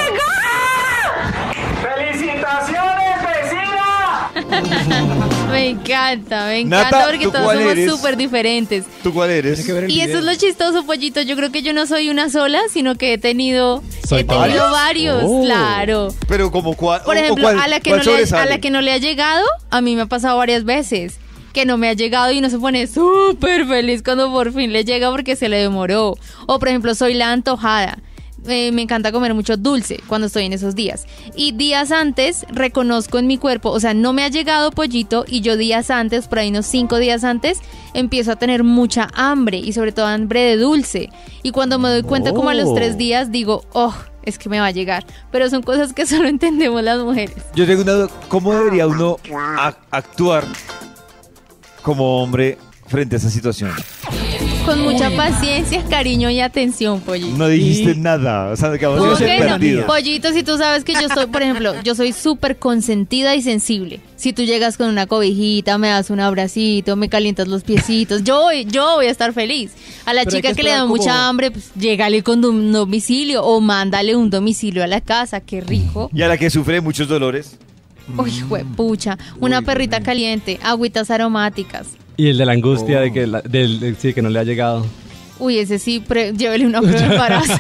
¡Felicitaciones, vecina! Me encanta Nata, porque ¿tú todos cuál somos eres? súper diferentes. ¿Tú cuál eres? Y eso es lo chistoso, Pollito. Yo creo que yo no soy una sola, sino que he tenido varios, Oh. claro. Pero como cuál. Por ejemplo, ¿cuál- a la que cuál no le, a sobresale? la que no le ha llegado, a mí me ha pasado varias veces. Que no me ha llegado y uno se pone súper feliz cuando por fin le llega porque se le demoró. O por ejemplo, soy la antojada. Me encanta comer mucho dulce cuando estoy en esos días. Y días antes reconozco en mi cuerpo, o sea, no me ha llegado, Pollito, y yo días antes, por ahí unos 5 días antes, empiezo a tener mucha hambre y sobre todo hambre de dulce. Y cuando me doy cuenta como a los 3 días digo, oh, es que me va a llegar. Pero son cosas que solo entendemos las mujeres. Yo tengo una duda. ¿Cómo debería uno actuar como hombre frente a esa situación? Con mucha paciencia, cariño y atención, Pollito. No dijiste nada. O sea, acabamos de ¿Cómo ser que no? perdidos. Pollito, si tú sabes que yo soy, por ejemplo, yo soy súper consentida y sensible. Si tú llegas con una cobijita, me das un abracito, me calientas los piecitos, yo voy a estar feliz. A la Pero hay chica que le da esperar como- mucha hambre, pues llégale con un domicilio o mándale un domicilio a la casa, qué rico. Y a la que sufre muchos dolores. Uy, juepucha, una perrita caliente, agüitas aromáticas. Y el de la angustia de que sí, que no le ha llegado. Uy, ese sí, llévele una prueba de embarazo.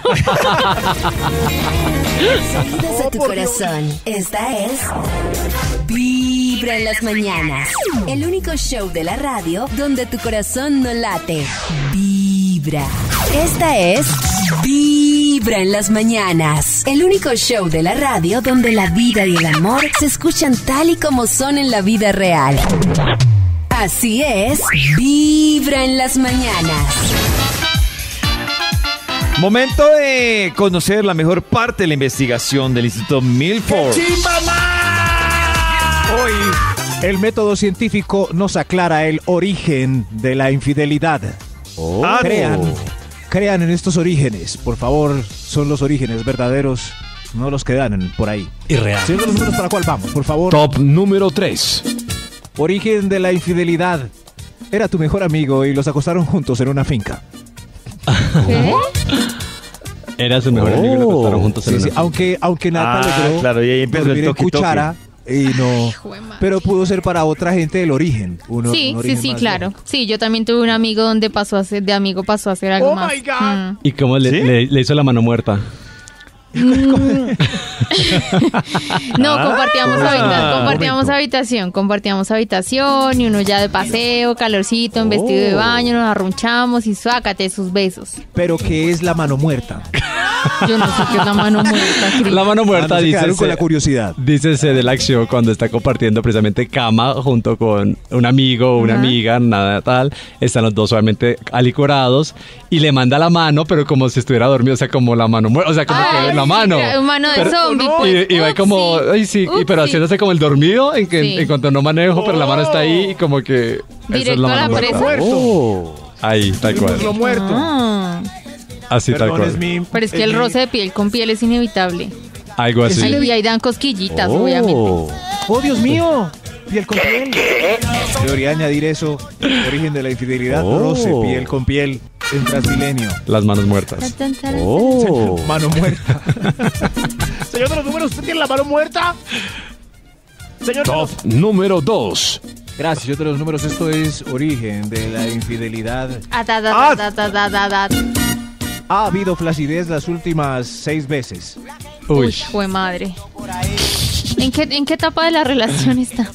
Sonidos de tu corazón. Esta es Vibra en las mañanas. El único show de la radio donde tu corazón no late. Vibra. Esta es Vibra en las mañanas. El único show de la radio donde la vida y el amor se escuchan tal y como son en la vida real. Así es, Vibra en las mañanas. Momento de conocer la mejor parte de la investigación del Instituto Milford. Hoy, el método científico nos aclara el origen de la infidelidad. Crean en estos orígenes, por favor, son los orígenes verdaderos, no los que dan por ahí. Irreal. Siendo los números para cuál vamos, por favor. Top número 3. Origen de la infidelidad. Era tu mejor amigo y los acostaron juntos en una finca. ¿Qué? Era su mejor amigo y lo acostaron juntos en Sí, sí, una- aunque Nata logró claro, y ahí empezó dormir el en toque-toque. cuchara y no. Pero pudo ser para otra gente el origen. Sí, un origen sí, más claro. Sí, yo también tuve un amigo donde pasó a ser algo más. ¿Y cómo le hizo la mano muerta? No, compartíamos habitación y uno ya de paseo, calorcito, en vestido de baño, nos arrunchamos y suácate sus besos. Pero ¿qué es la mano muerta? Yo no sé qué es la mano muerta, Cris. La mano muerta, no se dice. quedaron con la curiosidad. Dícese de la acción cuando está compartiendo precisamente cama junto con un amigo o una amiga, nada tal. Están los dos obviamente alicorados y le manda la mano, pero como si estuviera dormido, o sea, como la mano muerta, o sea, como que la mano. Mano de Pero- zombie, pues. Y va como, ay, sí, pero haciéndose como el dormido en cuanto no manejo, pero la mano está ahí y como que. esa es Directo a la muerta. presa. Ahí, tal cual. Lo muerto. Ah, Así, tal cual. pero es que el roce de piel con piel es inevitable. Algo así. Y ahí dan cosquillitas, obviamente. ¡Oh, Dios mío! Piel con piel. Debería añadir eso. Origen de la infidelidad. Roce, piel con piel. En Transmilenio. Las manos muertas. Mano muerta. Señor de los números, ¿usted tiene la mano muerta? Señor de Top los... número 2. Gracias, yo de los números. Esto es origen de la infidelidad. Ha habido flacidez las últimas 6 veces. Uy, fue madre. ¿En qué etapa de la relación está?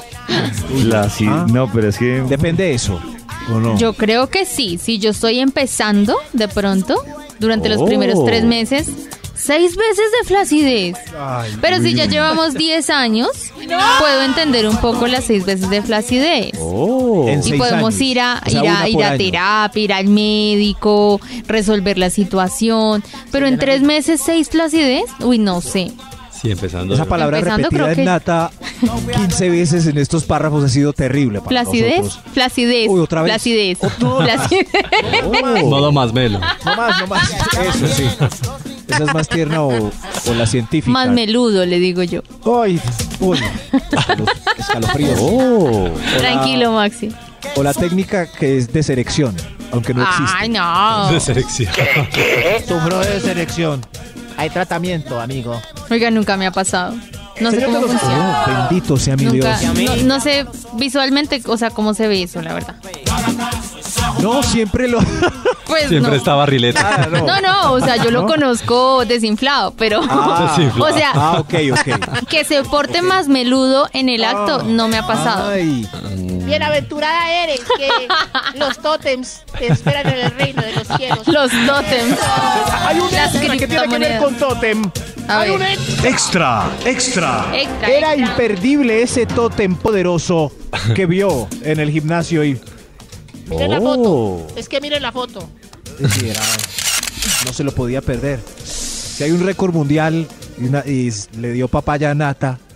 No, pero es que... Depende de eso. ¿O no? Yo creo que sí. Si yo estoy empezando, de pronto, durante los primeros 3 meses, 6 veces de flacidez. Pero si ya llevamos 10 años, puedo entender un poco las 6 veces de flacidez. En Y 6 podemos años. ir O sea, una por a año. terapia, ir al médico, resolver la situación. Pero en 3 meses, 6 flacidez, uy, no sé. Sí, empezando. Esa palabra Empezando, repetida creo en que- Nata 15 veces en estos párrafos ha sido terrible para ¿Flacidez? nosotros. Flacidez. Uy, otra vez. Flacidez. Flacidez. Modo más melo. No más. Eso sí. Esa es más tierna o la científica. Más meludo, le digo yo. Ay, uy. Escalofríos. Tranquilo, Maxi. O la técnica que es de selección, aunque no existe. Ay, no. De selección. Sufro de selección. Hay tratamiento, amigo. Oiga, nunca me ha pasado. No sé cómo funciona. Oh, bendito sea mi Nunca, Dios. no sé visualmente, o sea, cómo se ve eso, la verdad. No, siempre lo... Pues Siempre no. está barrileta. No, o sea, yo lo conozco desinflado, pero... Desinflado. O sea, ok. que se porte más meludo en el acto no me ha pasado. Ay. Bienaventurada eres que los tótems te esperan en el reino de los cielos. Los tótems. Hay un Las extra que tiene que ver criptomonedas. con tótem. A Hay ver. un extra. Extra. Era imperdible ese tótem poderoso que vio en el gimnasio y... Miren la foto. Es que miren la foto. Sí, no se lo podía perder. Si hay un récord mundial y le dio papaya a Nata,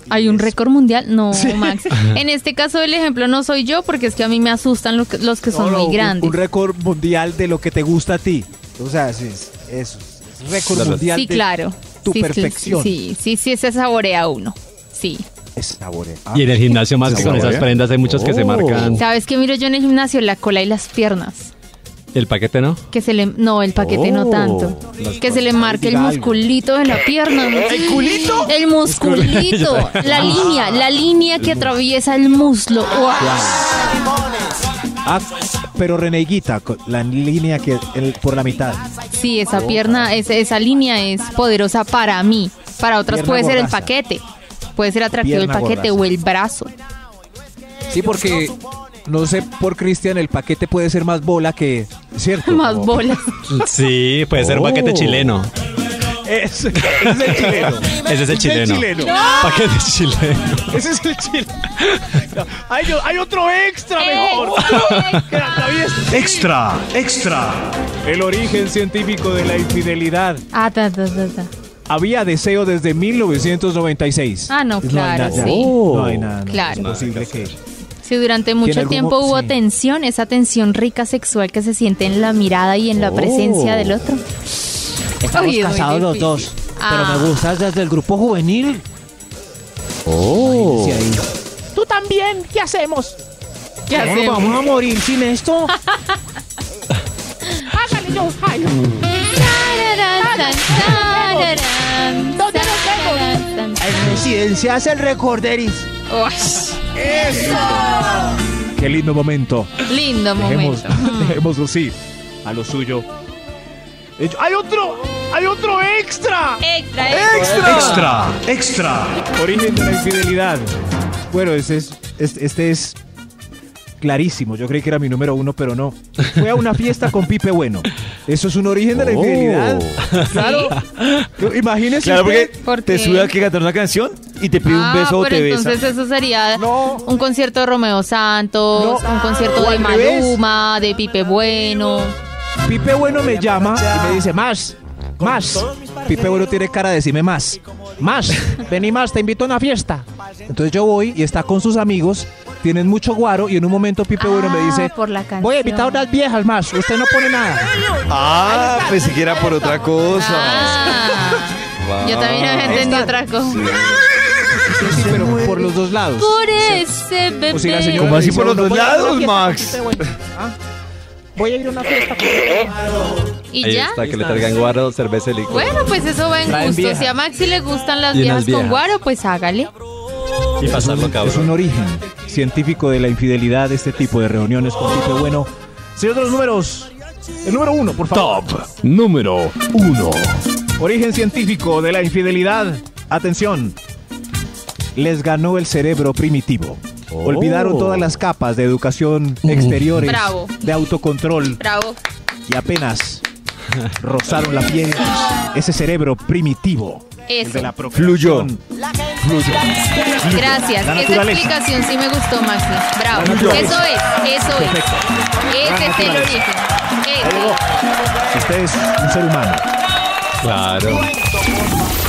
¿Hay un récord mundial? No, Max. En este caso el ejemplo no soy yo porque es que a mí me asustan los que son muy grandes. Un récord mundial de lo que te gusta a ti. O sea, sí, eso. Récord mundial sí, claro. Tu perfección. Sí, se saborea uno. Sí. Y en el gimnasio más que con esas prendas hay muchos que se marcan. ¿Sabes qué miro yo en el gimnasio? La cola y las piernas. ¿El paquete no? No, el paquete no tanto. Que se le marque el musculito de la pierna. ¿El culito? El musculito. La línea que atraviesa el muslo. Pero Reneguita, la línea que por la mitad. Sí, esa pierna, esa línea es poderosa para mí. Para otras puede ser el paquete. Puede ser atractivo el paquete o el brazo. Sí, porque no sé por Cristian, el paquete puede ser más bola que, ¿cierto? Más bolas. Sí, puede ser paquete chileno. Ese es el chileno. Ese es el chileno. ¡No! Paquete chileno. Ese es el chileno. No, hay otro extra mejor. Extra. El origen científico de la infidelidad. Había deseo desde 1996. No, claro, sí. No hay nada. Claro. Es posible que... Si durante mucho tiempo hubo tensión, esa tensión rica sexual que se siente en la mirada y en la presencia del otro. Estamos casados los dos, pero me gustas desde el grupo juvenil. Tú también, ¿qué hacemos? ¿Qué hacemos? ¿Vamos a morir sin esto? Hágale yo, ¿dónde nos vemos? En Residencia hace el recorderis. ¡Eso! Qué lindo momento. Momento. Dejemos así, a lo suyo. ¡Hay otro extra! Extra. Origen de la infidelidad. Bueno, este es clarísimo. Yo creí que era mi número 1, pero no. Fue a una fiesta con Pipe Bueno. Eso es un origen de la infidelidad. Claro. Imagínese. Claro, porque te sube a que cantar una canción y te pide un beso o te besa. Entonces eso sería un concierto de Romeo Santos, un concierto de Maluma, de Pipe Bueno. Pipe Bueno me llama y me dice, más. Pipe Bueno tiene cara de decirme más, vení más, te invito a una fiesta. Entonces yo voy y está con sus amigos, tienen mucho guaro y en un momento Pipe Bueno me dice, voy a invitar a unas viejas más, usted no pone nada. Pensé que era por otra cosa. Yo también había entendido otra cosa. Sí, pero por los dos lados. Por ese bebé. O sea, ¿cómo así por los dos lados, Max? Voy a ir a una fiesta. ¿Y ahí ya? está, que le traigan guaro, cerveza y licor. Bueno, pues eso va en gusto. Si a Maxi le gustan las viejas con guaro, pues hágale. Y pasarlo, cabrón. Es un origen científico de la infidelidad, este tipo de reuniones con Pipe Bueno. Señor de los números, el número 1, por favor. Top número 1. Origen científico de la infidelidad. Atención. Les ganó el cerebro primitivo. Olvidaron todas las capas de educación exteriores, de autocontrol. Bravo. Y apenas rozaron la piel, ese cerebro primitivo. Eso. El de la Fluyó. Gracias. Esa explicación sí me gustó, Maxi. Bravo. Eso es. Perfecto. Ese es el origen. Usted es un ser humano. Claro.